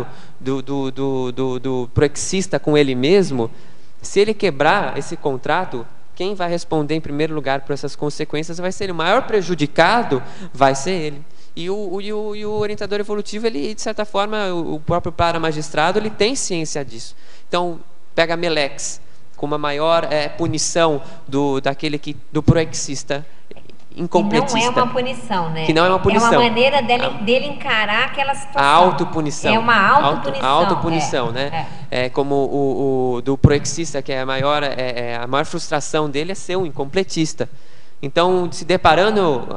do proexista com ele mesmo, se ele quebrar esse contrato, quem vai responder em primeiro lugar por essas consequências vai ser ele. O maior prejudicado vai ser ele. E o orientador evolutivo, ele, de certa forma, o próprio para-magistrado, ele tem ciência disso. Então, pega a Melex, com uma maior punição do proexista incompletista. Que não é uma punição, né? Que não é uma punição. É uma maneira dele encarar aquela situação. A autopunição. É uma autopunição. A autopunição, né? É como o do proexista, que é a maior frustração dele é ser um incompletista. Então, se deparando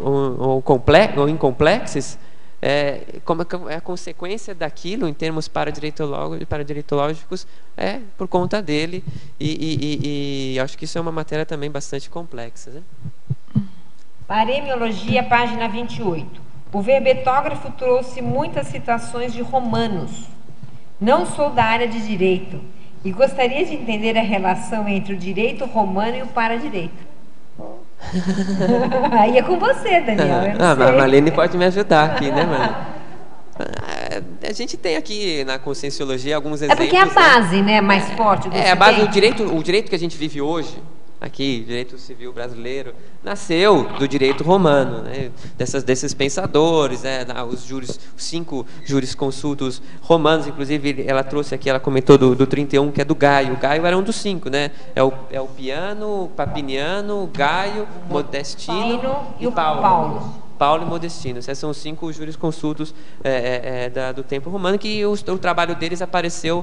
ao incomplexes, como a consequência daquilo, em termos paradireitológicos, é por conta dele. E acho que isso é uma matéria também bastante complexa. Né? Paremiologia, página 28. O verbetógrafo trouxe muitas citações de romanos. Não sou da área de direito e gostaria de entender a relação entre o direito romano e o paradireito. Aí é com você, Daniel. A Marlene pode me ajudar aqui, né, mano? A gente tem aqui na Conscienciologia alguns exemplos. É porque é a base, né, mais forte do a base do direito que a gente vive hoje, aqui, direito civil brasileiro, nasceu do direito romano, né? desses pensadores, os 5 jurisconsultos romanos. Inclusive, ela trouxe aqui, ela comentou do 31, que é do Gaio. O Gaio era um dos 5, né? É o Piano, Papiniano, Gaio, Modestino e Paulo. Paulo e Modestino. Esses são os 5 jurisconsultos do tempo romano, que o trabalho deles apareceu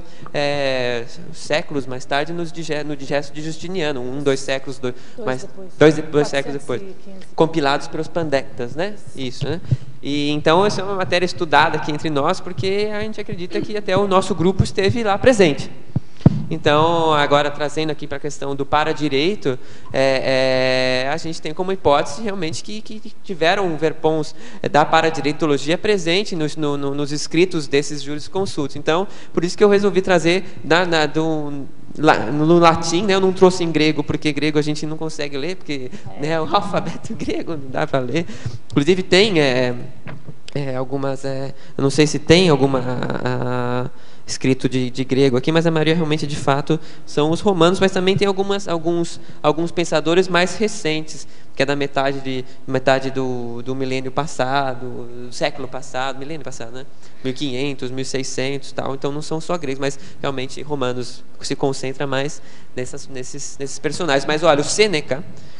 séculos mais tarde no Digesto de Justiniano, 2 séculos dois séculos depois, compilados pelos pandectas, né? Isso, né? E então essa é uma matéria estudada aqui entre nós, porque a gente acredita que até o nosso grupo esteve lá presente. Então, agora trazendo aqui para a questão do paradireito, a gente tem como hipótese realmente que tiveram verpons da paradireitologia presente nos escritos desses jurisconsultos. Então, por isso que eu resolvi trazer no latim, né? Eu não trouxe em grego, porque grego a gente não consegue ler, porque né, o alfabeto grego não dá para ler. Inclusive tem algumas, eu não sei se tem alguma escrito de grego aqui, mas a maioria realmente, de fato, são os romanos, mas também tem alguns pensadores mais recentes, que é da metade do milênio passado, do século passado, milênio passado, né? 1500, 1600 tal. Então não são só gregos, mas realmente romanos se concentra mais nesses personagens. Mas olha, o Sêneca,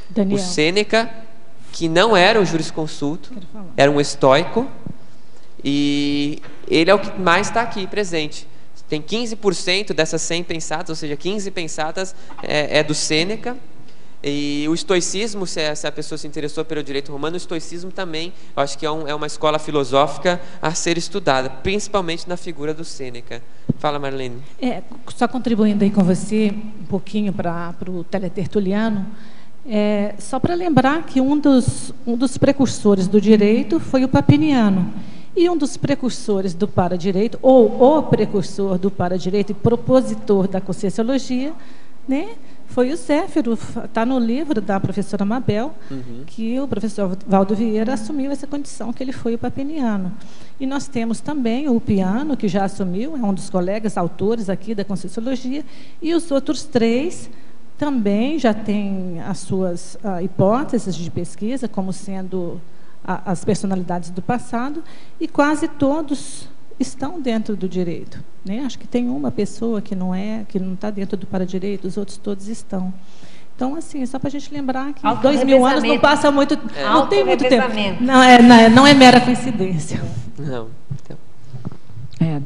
que não era um jurisconsulto, era um estoico, e ele é o que mais está aqui presente. Tem 15% dessas 100 pensatas, ou seja, 15 pensatas é do Sêneca. E o estoicismo, se a pessoa se interessou pelo direito romano, o estoicismo também, eu acho que é uma escola filosófica a ser estudada, principalmente na figura do Sêneca. Fala, Marlene. Só contribuindo aí com você um pouquinho para o teletertuliano, só para lembrar que um dos precursores do direito foi o Papiniano. E um dos precursores do paradireito, ou o precursor do paradireito e propositor da conscienciologia, né, foi o Zéfiro. Está no livro da professora Mabel, que o professor Valdo Vieira assumiu essa condição, que ele foi o Papiniano. E nós temos também o Piano, que já assumiu, é um dos colegas autores aqui da conscienciologia, e os outros 3 também já têm as suas hipóteses de pesquisa, como sendo as personalidades do passado, e quase todos estão dentro do direito, né? Acho que tem uma pessoa que não está dentro do paradireito, os outros todos estão. Então, assim, só para a gente lembrar que 2000 anos não passa muito, não tem muito tempo. Não é mera coincidência. Não. Então.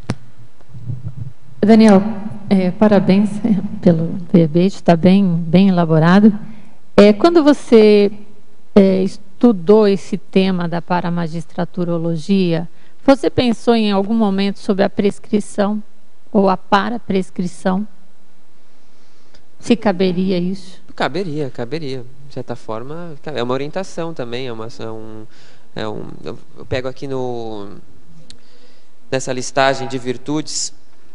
Daniel, parabéns pelo verbete, está bem elaborado. Quando você estudou esse tema da paramagistraturologia, você pensou em algum momento sobre a prescrição ou a paraprescrição? Se caberia isso? Caberia. De certa forma, é uma orientação também, eu pego aqui nessa listagem de virtudes,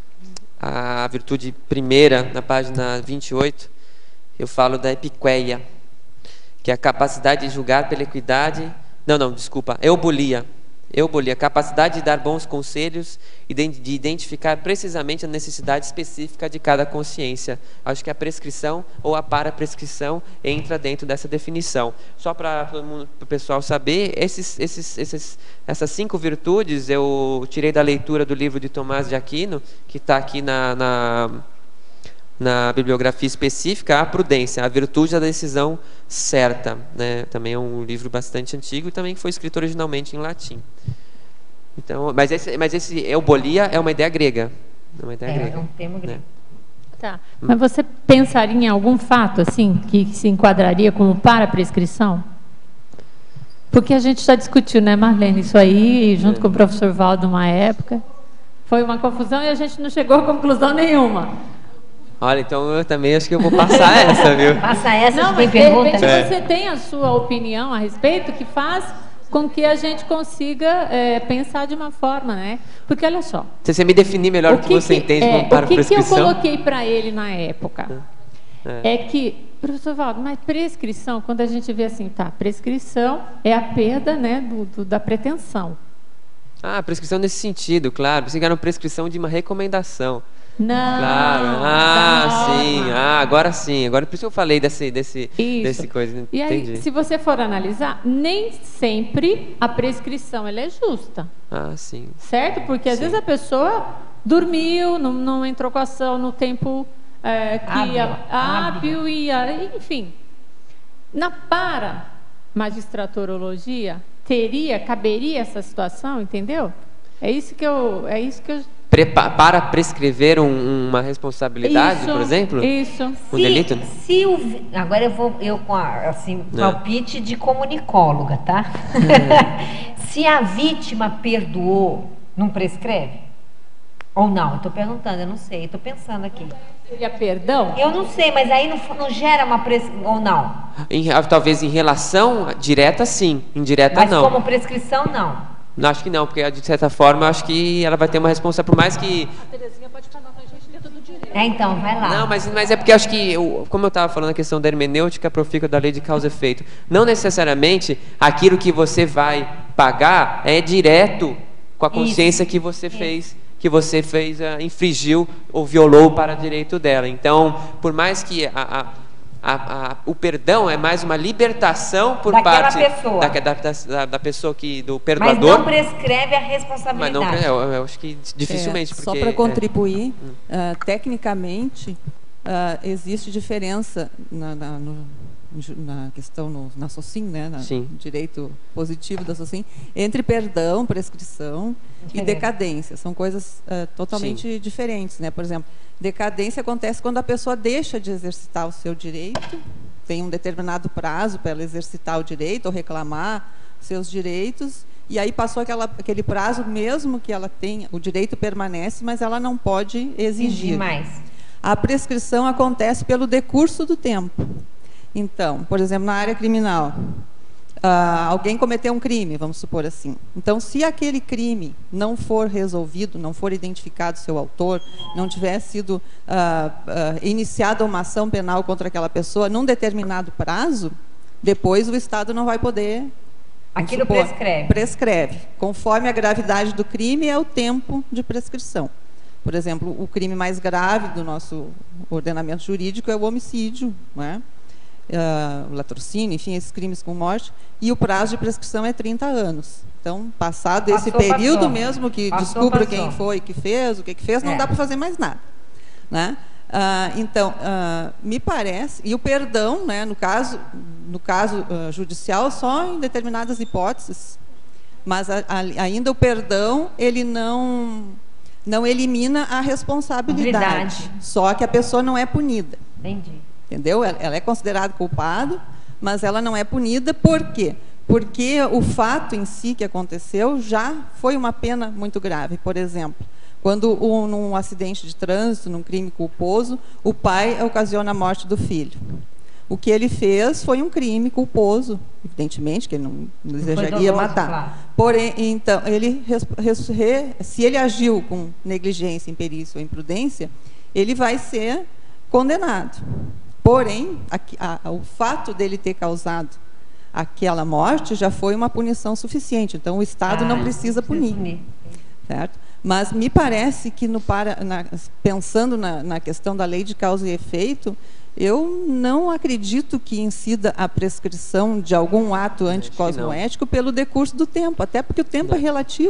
a virtude primeira, na página 28, eu falo da epiqueia, que é a capacidade de julgar pela equidade, eubulia, capacidade de dar bons conselhos e de identificar precisamente a necessidade específica de cada consciência. Acho que a prescrição ou a paraprescrição entra dentro dessa definição. Só para o pessoal saber, essas 5 virtudes eu tirei da leitura do livro de Tomás de Aquino, que está aqui na bibliografia específica, a prudência, a virtude da decisão certa, né? Também é um livro bastante antigo e também foi escrito originalmente em latim. Então, mas esse eubolia é uma ideia grega. É um termo grego. Né? Tá. Mas você pensaria em algum fato assim que se enquadraria como paraprescrição? Porque a gente já discutiu, né, Marlene, isso aí, junto com o professor Valdo, uma época. Foi uma confusão e a gente não chegou a conclusão nenhuma. Olha, então eu também acho que eu vou passar essa, viu? Passa essa, não, mas de pergunta. repente você tem a sua opinião a respeito que faz com que a gente consiga pensar de uma forma, né? Porque olha só. Se você me definir melhor o que você entende como paraprescrição. O que eu coloquei para ele na época é que, professor Valdo, mas prescrição, quando a gente vê assim, prescrição é a perda, né, da pretensão. Prescrição nesse sentido, claro. Você ganhou prescrição de uma recomendação. Não. Claro. Sim. Agora sim. Agora por isso eu falei desse coisa. E aí, entendi. se você for analisar, nem sempre a prescrição ela é justa. Sim. Certo? Porque às vezes a pessoa dormiu, não entrou com a ação no tempo hábil enfim. Na paramagistraturologia caberia essa situação, entendeu? É isso que eu para prescrever uma responsabilidade, por exemplo? Isso. Um delito? Agora eu com palpite de comunicóloga, tá? Se a vítima perdoou, não prescreve? Ou não? Estou perguntando, eu não sei, estou pensando aqui. Seria perdão? Eu não sei, mas aí não gera uma prescrição, ou não? Talvez em relação direta, sim. Indireta, mas não. Mas como prescrição, não. Não, acho que não, porque de certa forma eu acho que ela vai ter uma responsabilidade, por mais que... A Terezinha pode falar com a gente dentro do direito. Então, vai lá. Não, mas é porque eu acho que, como eu estava falando a questão da hermenêutica profícua da lei de causa e efeito, não necessariamente aquilo que você vai pagar é direto com a consciência que você fez, infringiu ou violou para direito dela. Então, por mais que o perdão é mais uma libertação por parte da pessoa do perdoador. Mas não prescreve a responsabilidade. Mas não, eu acho que dificilmente. Só para contribuir, tecnicamente, existe diferença na questão, na SOCIM, né, no direito positivo da SOCIM, entre perdão, prescrição e decadência. São coisas totalmente diferentes, né? Por exemplo, decadência acontece quando a pessoa deixa de exercitar o seu direito tem um determinado prazo para ela exercitar o direito ou reclamar seus direitos, e aí passou aquele prazo, mesmo que ela tenha, o direito permanece, mas ela não pode exigir mais. A prescrição acontece pelo decurso do tempo. Então, por exemplo, na área criminal, alguém cometeu um crime, vamos supor assim. Então, se aquele crime não for resolvido, não for identificado seu autor, não tiver sido iniciada uma ação penal contra aquela pessoa num determinado prazo, depois o Estado não vai poder... Aquilo prescreve. Prescreve. Conforme a gravidade do crime, é o tempo de prescrição. Por exemplo, o crime mais grave do nosso ordenamento jurídico é o homicídio, né? O latrocínio, enfim, esses crimes com morte, e o prazo de prescrição é 30 anos. Então, passado esse período mesmo, que descubra quem foi que fez, o que fez, não dá para fazer mais nada, né? Então, me parece, e o perdão, né, no caso judicial, só em determinadas hipóteses, mas ainda o perdão, ele não elimina a responsabilidade, só que a pessoa não é punida. Entendi. Entendeu? Ela é considerada culpada, mas ela não é punida. Por quê? Porque o fato em si que aconteceu já foi uma pena muito grave. Por exemplo, quando num acidente de trânsito, num crime culposo, o pai ocasiona a morte do filho. O que ele fez foi um crime culposo, evidentemente, que ele não desejaria matar. Claro. Porém, então, se ele agiu com negligência, imperícia ou imprudência, ele vai ser condenado. Porém, o fato dele ter causado aquela morte já foi uma punição suficiente. Então, o Estado não precisa punir. Certo? Mas me parece que, pensando na questão da lei de causa e efeito, eu não acredito que incida a prescrição de algum ato anticosmoético pelo decurso do tempo, até porque o tempo é relativo.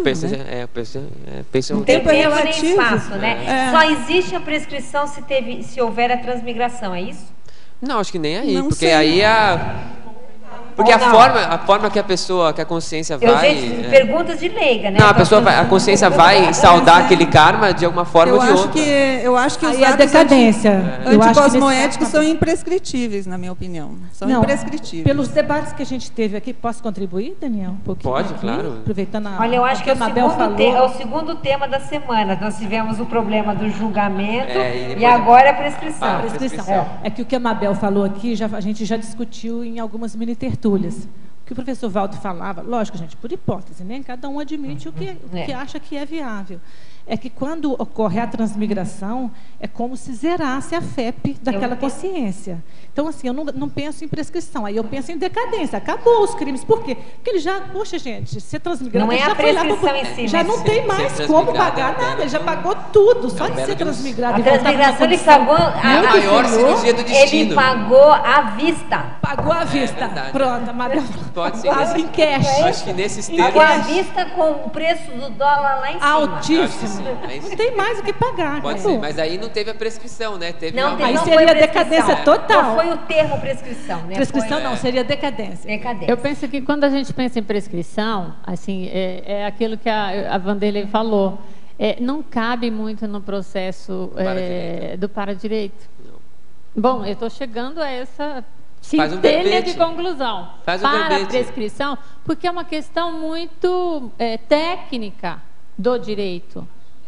O tempo é relativo. Espaço, né? Só existe a prescrição se houver a transmigração, é isso? Não, acho que nem aí, porque aí porque a forma que a consciência vai... perguntas de leiga, né? Não, a consciência vai saldar aquele karma de alguma forma ou de outra. Eu acho que os atos decadência. Anticosmoéticos são imprescritíveis, na minha opinião. São imprescritíveis. Pelos debates que a gente teve aqui, posso contribuir, Daniel? Pode, claro. Aproveitando Olha, eu acho que é o segundo tema da semana. Nós tivemos o problema do julgamento e agora a prescrição. A prescrição. É que o que a Mabel falou aqui, a gente já discutiu em algumas mini-tertúlias. O que o professor Valdo falava, lógico, gente, por hipótese, né? Cada um admite o que acha que é viável. É que quando ocorre a transmigração, é como se zerasse a FEP daquela consciência. Então, assim, eu não penso em prescrição, aí eu penso em decadência. Acabou os crimes. Por quê? Porque ele já, poxa, gente, ser transmigrado... Não é a prescrição em si, já não tem mais como pagar nada, ele já pagou tudo, só de ser transmigrado. A transmigração, ele pagou a maior cirurgia do destino. Ele pagou à vista. Pagou à vista. Pronto, a Mabel. Pode ser. Em cash. Acho que nesses termos... Pagou à vista com o preço do dólar lá em cima. Altíssimo. Não tem mais o que pagar. Pode ser, mas aí não teve a prescrição, né? Aí seria decadência total. Não foi o termo prescrição, né? Prescrição não, seria decadência. Eu penso que quando a gente pensa em prescrição, assim, é aquilo que a Vanderlei falou, não cabe muito no processo do para-direito. Bom, eu estou chegando a essa centelha de conclusão. Para a prescrição, porque é uma questão muito técnica do direito.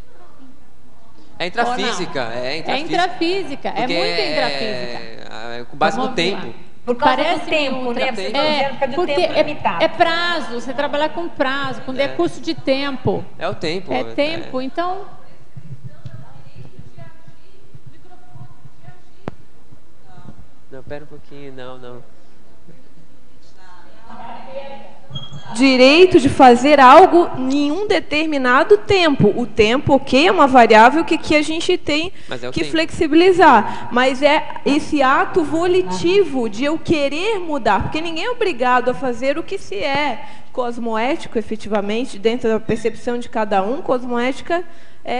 É intrafísica. É intrafísica, é muito intrafísica. Com base no tempo. Por causa do tempo, né? Porque é prazo, você trabalha com prazo, com decurso de tempo. É o tempo. É tempo, então... Não, pera um pouquinho, não. Direito de fazer algo em um determinado tempo. O tempo, ok, é uma variável que a gente tem que flexibilizar. Mas é esse ato volitivo de eu querer mudar, porque ninguém é obrigado a fazer o que se é cosmoético, efetivamente, dentro da percepção de cada um. Cosmoética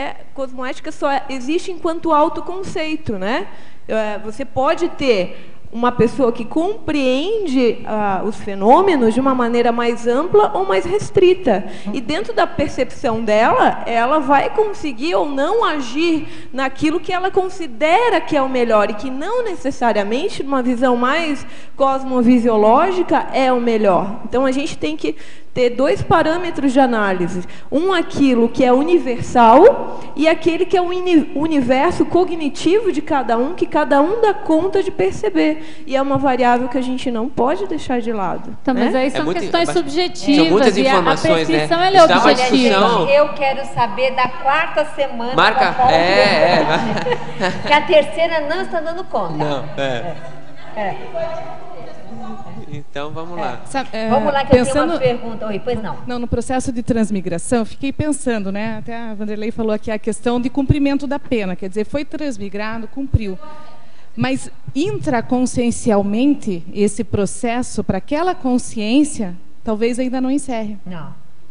só existe enquanto autoconceito, né? Você pode ter uma pessoa que compreende os fenômenos de uma maneira mais ampla ou mais restrita. E dentro da percepção dela, ela vai conseguir ou não agir naquilo que ela considera que é o melhor e que não necessariamente, numa visão mais cosmovisiológica, é o melhor. Então, a gente tem que ter dois parâmetros de análise. Um, aquilo que é universal, e aquele que é o universo cognitivo de cada um, que cada um dá conta de perceber. E é uma variável que a gente não pode deixar de lado. Então, né? mas aí são questões subjetivas. São muitas informações, a percepção, né? ela é objetiva. Eu quero saber da quarta semana. Marca. Que a terceira não está dando conta. Não, Então, vamos lá. Vamos lá, que eu tenho uma pergunta. Oi, pois não. No processo de transmigração, eu fiquei pensando, né? Até a Vanderlei falou aqui a questão de cumprimento da pena. Quer dizer, foi transmigrado, cumpriu. Mas intraconsciencialmente, esse processo, para aquela consciência, talvez ainda não encerre. Não.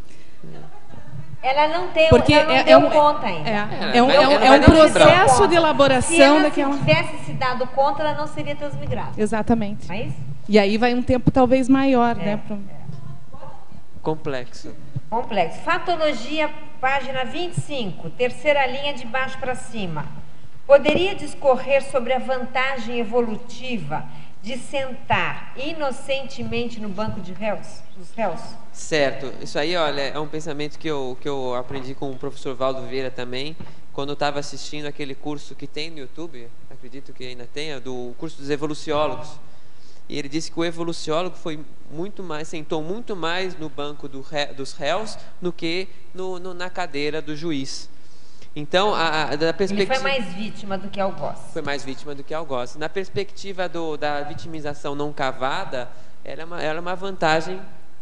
Ela não tem, porque ela não deu conta ainda. É um processo de elaboração daquela... Se ela tivesse se dado conta, ela não seria transmigrada. Exatamente. Não é isso? E aí vai um tempo talvez maior, né? Complexo. Fatologia, página 25, terceira linha de baixo para cima. Poderia discorrer sobre a vantagem evolutiva de sentar inocentemente no banco dos réus? Certo. Isso aí, olha, é um pensamento que eu aprendi com o professor Valdo Vieira também, quando eu estava assistindo aquele curso que tem no YouTube, acredito que ainda tenha, do curso dos evoluciólogos. E ele disse que o evoluciólogo sentou muito mais no banco dos réus do que na cadeira do juiz. Então, da perspectiva... Ele foi mais vítima do que algoz. Foi mais vítima do que algoz. Na perspectiva da vitimização não cavada, ela é uma vantagem...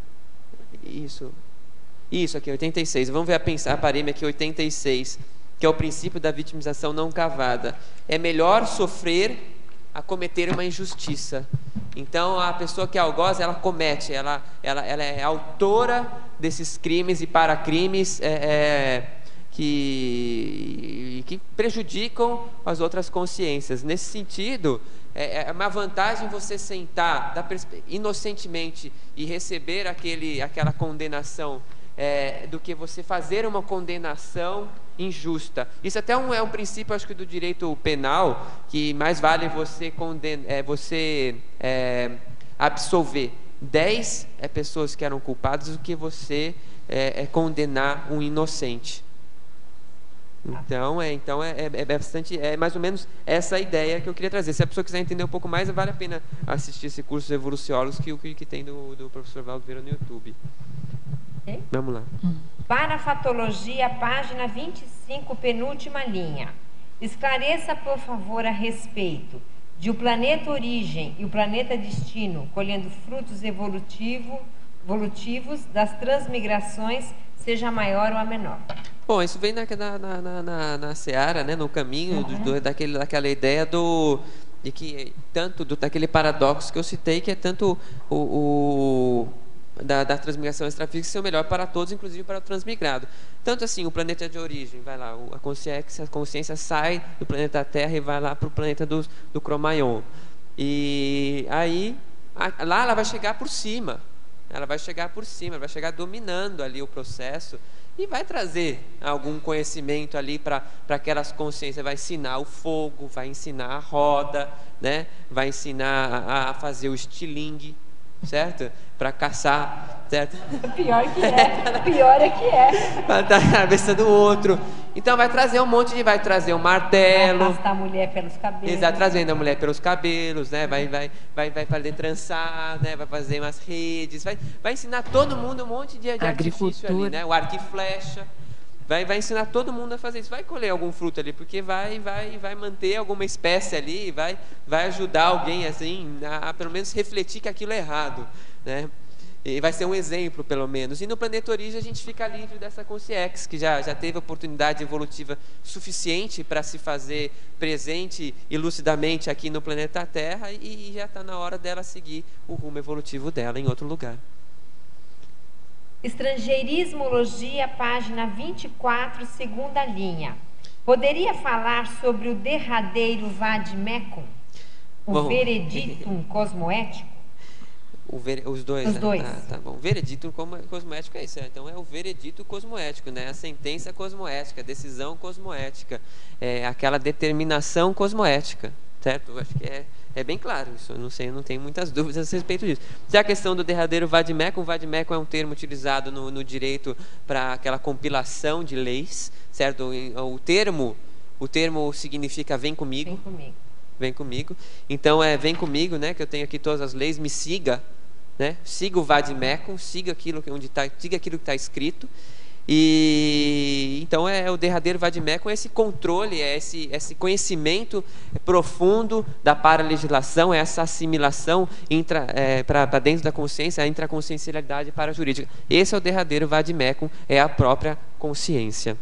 Isso aqui, 86. Vamos ver a parêmia aqui, 86, que é o princípio da vitimização não cavada. É melhor sofrer a cometer uma injustiça. Então, a pessoa que é algoz, ela comete, ela é autora desses crimes e paracrimes que prejudicam as outras consciências. Nesse sentido, é uma vantagem você sentar inocentemente e receber aquela condenação do que você fazer uma condenação injusta. Isso até é um princípio, acho que, do direito penal, que mais vale você absolver 10 pessoas que eram culpadas do que você condenar um inocente. Então é mais ou menos essa ideia que eu queria trazer. Se a pessoa quiser entender um pouco mais, vale a pena assistir esse curso de evoluciólogos que tem do professor Valdo Vieira no YouTube. Vamos lá. Parafatologia, página 25, penúltima linha. Esclareça, por favor, a respeito de o planeta origem e o planeta destino colhendo frutos evolutivos das transmigrações, seja maior ou a menor. Bom, isso vem na seara, né, no caminho daquela ideia de que daquele paradoxo que eu citei, que é tanto da transmigração extrafísica ser o melhor para todos, inclusive para o transmigrado. Tanto assim, o planeta de origem, vai lá, a consciência sai do planeta Terra e vai lá para o planeta do Cromaion. E aí, lá ela vai chegar por cima. Ela vai chegar dominando ali o processo e vai trazer algum conhecimento ali para aquelas consciências. Vai ensinar o fogo, vai ensinar a roda, né? Vai ensinar a fazer o estilingue, certo? Para caçar, certo? Pior é que é. Para dar a cabeça do outro. Então vai trazer vai trazer um martelo. Vai arrastar a mulher pelos cabelos. Exato, trazendo a mulher pelos cabelos, né? Vai fazer trançar, né? Vai fazer umas redes, vai ensinar todo mundo um monte de artifício ali, né? O arco e flecha. Vai ensinar todo mundo a fazer isso. Vai colher algum fruto ali, porque vai manter alguma espécie ali, vai ajudar alguém assim a pelo menos refletir que aquilo é errado, né? E vai ser um exemplo, pelo menos. E no planeta origem a gente fica livre dessa consciência, que já teve oportunidade evolutiva suficiente para se fazer presente e lucidamente aqui no planeta Terra, e já está na hora dela seguir o rumo evolutivo dela em outro lugar. Estrangeirismologia, página 24, segunda linha. Poderia falar sobre o derradeiro Vadmecum? O vereditum cosmoético? Os dois, Os né? dois. Tá bom. O veredito cosmoético é isso. Então é o veredito cosmoético, né? A sentença cosmoética, a decisão cosmoética, aquela determinação cosmoética, certo? Eu acho que é bem claro isso. Eu não tenho muitas dúvidas a respeito disso. Se a questão do derradeiro vademecum, o vademecum é um termo utilizado no direito para aquela compilação de leis, certo? O termo significa vem comigo. Vem comigo. Vem comigo. Então vem comigo, né? Que eu tenho aqui todas as leis, me siga, né? Siga o vademecum, siga aquilo que está escrito. E então o derradeiro vademecum é esse controle, esse conhecimento profundo da paralegislação, essa assimilação para dentro da consciência, a intraconsciencialidade parajurídica. Esse é o derradeiro vademecum, é a própria consciência.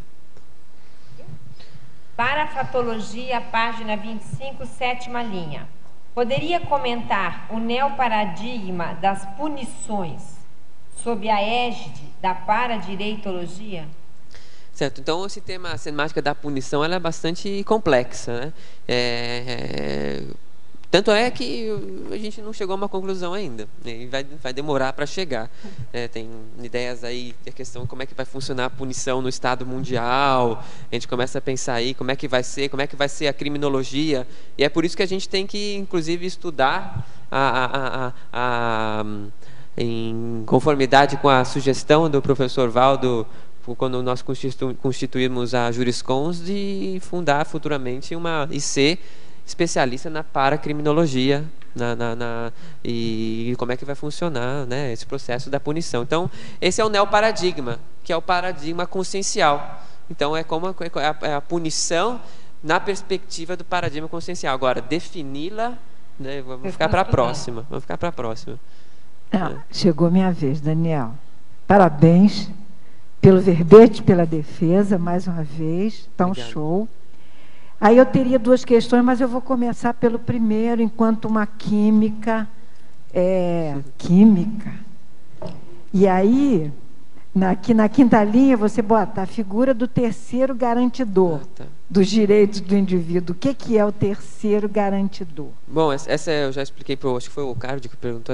Parafatologia, página 25, sétima linha. Poderia comentar o neoparadigma das punições sob a égide da paradireitologia? Certo, então esse tema, a semática da punição, ela é bastante complexa, né? Tanto é que a gente não chegou a uma conclusão ainda, né? E vai demorar para chegar. Tem ideias aí, a questão como é que vai funcionar a punição no Estado mundial, a gente começa a pensar aí como é que vai ser a criminologia, e é por isso que a gente tem que, inclusive, estudar em conformidade com a sugestão do professor Valdo, quando nós constituímos a Juriscons, de fundar futuramente uma IC especialista na paracriminologia e como é que vai funcionar, né, esse processo da punição. Então, esse é o neoparadigma, que é o paradigma consciencial. Então, é como a punição na perspectiva do paradigma consciencial. Agora, defini-la, né, vamos ficar para a próxima. Chegou minha vez, Daniel. Parabéns pelo verbete, pela defesa, mais uma vez. Está um show. Aí eu teria duas questões, mas eu vou começar pelo primeiro, enquanto uma química. E aí, aqui na quinta linha, você bota a figura do terceiro garantidor dos direitos do indivíduo. O que é o terceiro garantidor? Bom, essa eu já expliquei acho que foi o Cardi que perguntou,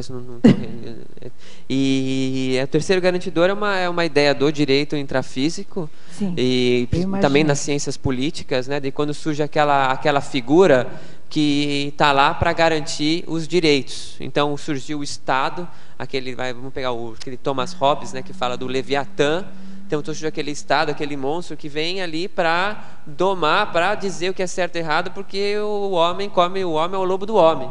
e o terceiro garantidor é uma ideia do direito intrafísico. Sim, e também nas ciências políticas, né, de quando surge aquela figura que está lá para garantir os direitos. Então surgiu o Estado, vamos pegar aquele Thomas Hobbes, né, que fala do Leviatã. Então surgiu aquele Estado, aquele monstro que vem ali para domar, para dizer o que é certo e errado, porque o homem é o lobo do homem.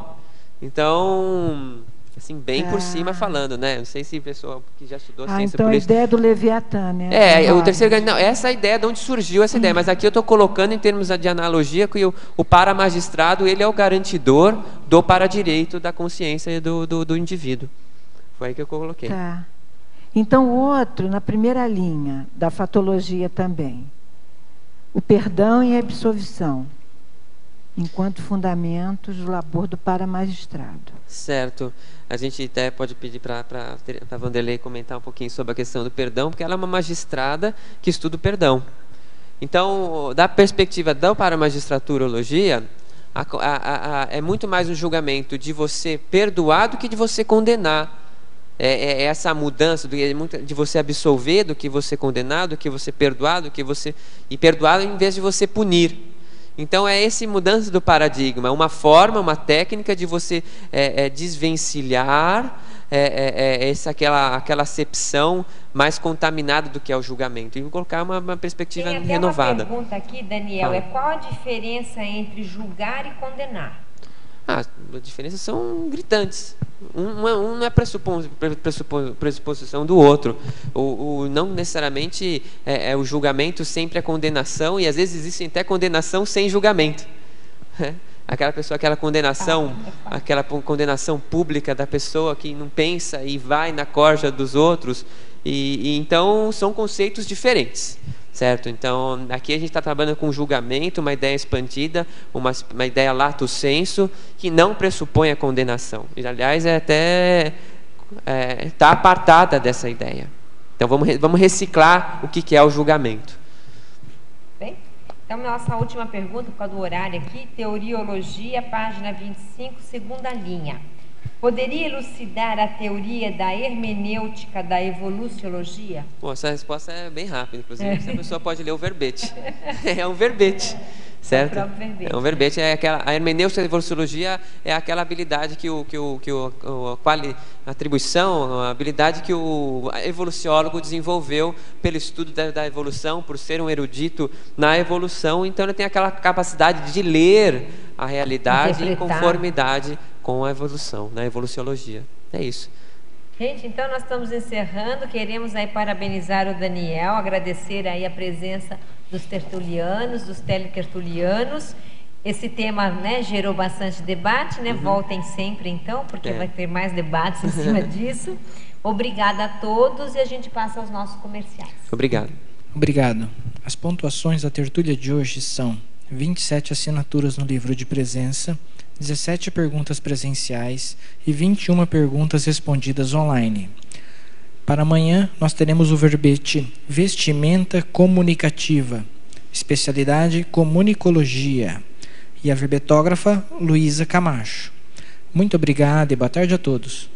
Então, assim, bem por cima falando, né? Não sei se a pessoa que já estudou ciência então política... a ideia do Leviatã, né? o terceiro... Não, essa ideia de onde surgiu essa ideia, mas aqui eu estou colocando em termos de analogia que o paramagistrado, ele é o garantidor do paradireito da consciência do indivíduo. Foi aí que eu coloquei. Tá. Então, o outro, na primeira linha da fatologia também, o perdão e a absolvição, enquanto fundamentos do labor do paramagistrado. Certo. A gente até pode pedir para a Vanderlei comentar um pouquinho sobre a questão do perdão, porque ela é uma magistrada que estuda o perdão. Então, da perspectiva da paramagistraturologia, é muito mais um julgamento de você perdoar do que de você condenar. É essa mudança de você absolver do que você condenar, do que você perdoar, e perdoar em vez de você punir. Então é essa mudança do paradigma, uma forma, uma técnica de você desvencilhar aquela acepção mais contaminada do que é o julgamento e colocar uma perspectiva renovada. Tem uma pergunta aqui, Daniel, qual a diferença entre julgar e condenar? As diferenças são gritantes. Um não é pressuposição do outro. Não necessariamente o julgamento sempre é condenação, e às vezes existe até condenação sem julgamento. Aquela condenação pública da pessoa que não pensa e vai na corja dos outros. E então são conceitos diferentes. Certo? Então, aqui a gente está trabalhando com julgamento, uma ideia expandida, uma ideia lato sensu, que não pressupõe a condenação. E, aliás, está apartada dessa ideia. Então, vamos reciclar o que é o julgamento. Bem? Então, nossa última pergunta, por causa do horário aqui, Teoriologia, página 25, segunda linha. Poderia elucidar a teoria da hermenêutica da evoluciologia? Bom, essa resposta é bem rápida, inclusive. A pessoa pode ler o verbete. É um verbete, certo? É um verbete. A hermenêutica da evoluciologia é aquela habilidade a atribuição, a habilidade que o evoluciólogo desenvolveu pelo estudo da evolução, por ser um erudito na evolução. Então, ele tem aquela capacidade de ler a realidade em conformidade com a evolução, na evoluciologia. É isso. Gente, então nós estamos encerrando. Queremos aí parabenizar o Daniel, agradecer aí a presença dos tertulianos, dos teletertulianos. Esse tema, né, gerou bastante debate, né? Voltem sempre então, porque vai ter mais debates em cima disso. Obrigada a todos e a gente passa aos nossos comerciais. Obrigado. Obrigado. As pontuações da tertúlia de hoje são 27 assinaturas no livro de presença, 17 perguntas presenciais e 21 perguntas respondidas online. Para amanhã, nós teremos o verbete Vestimenta Comunicativa, especialidade Comunicologia, e a verbetógrafa Luísa Camacho. Muito obrigado e boa tarde a todos.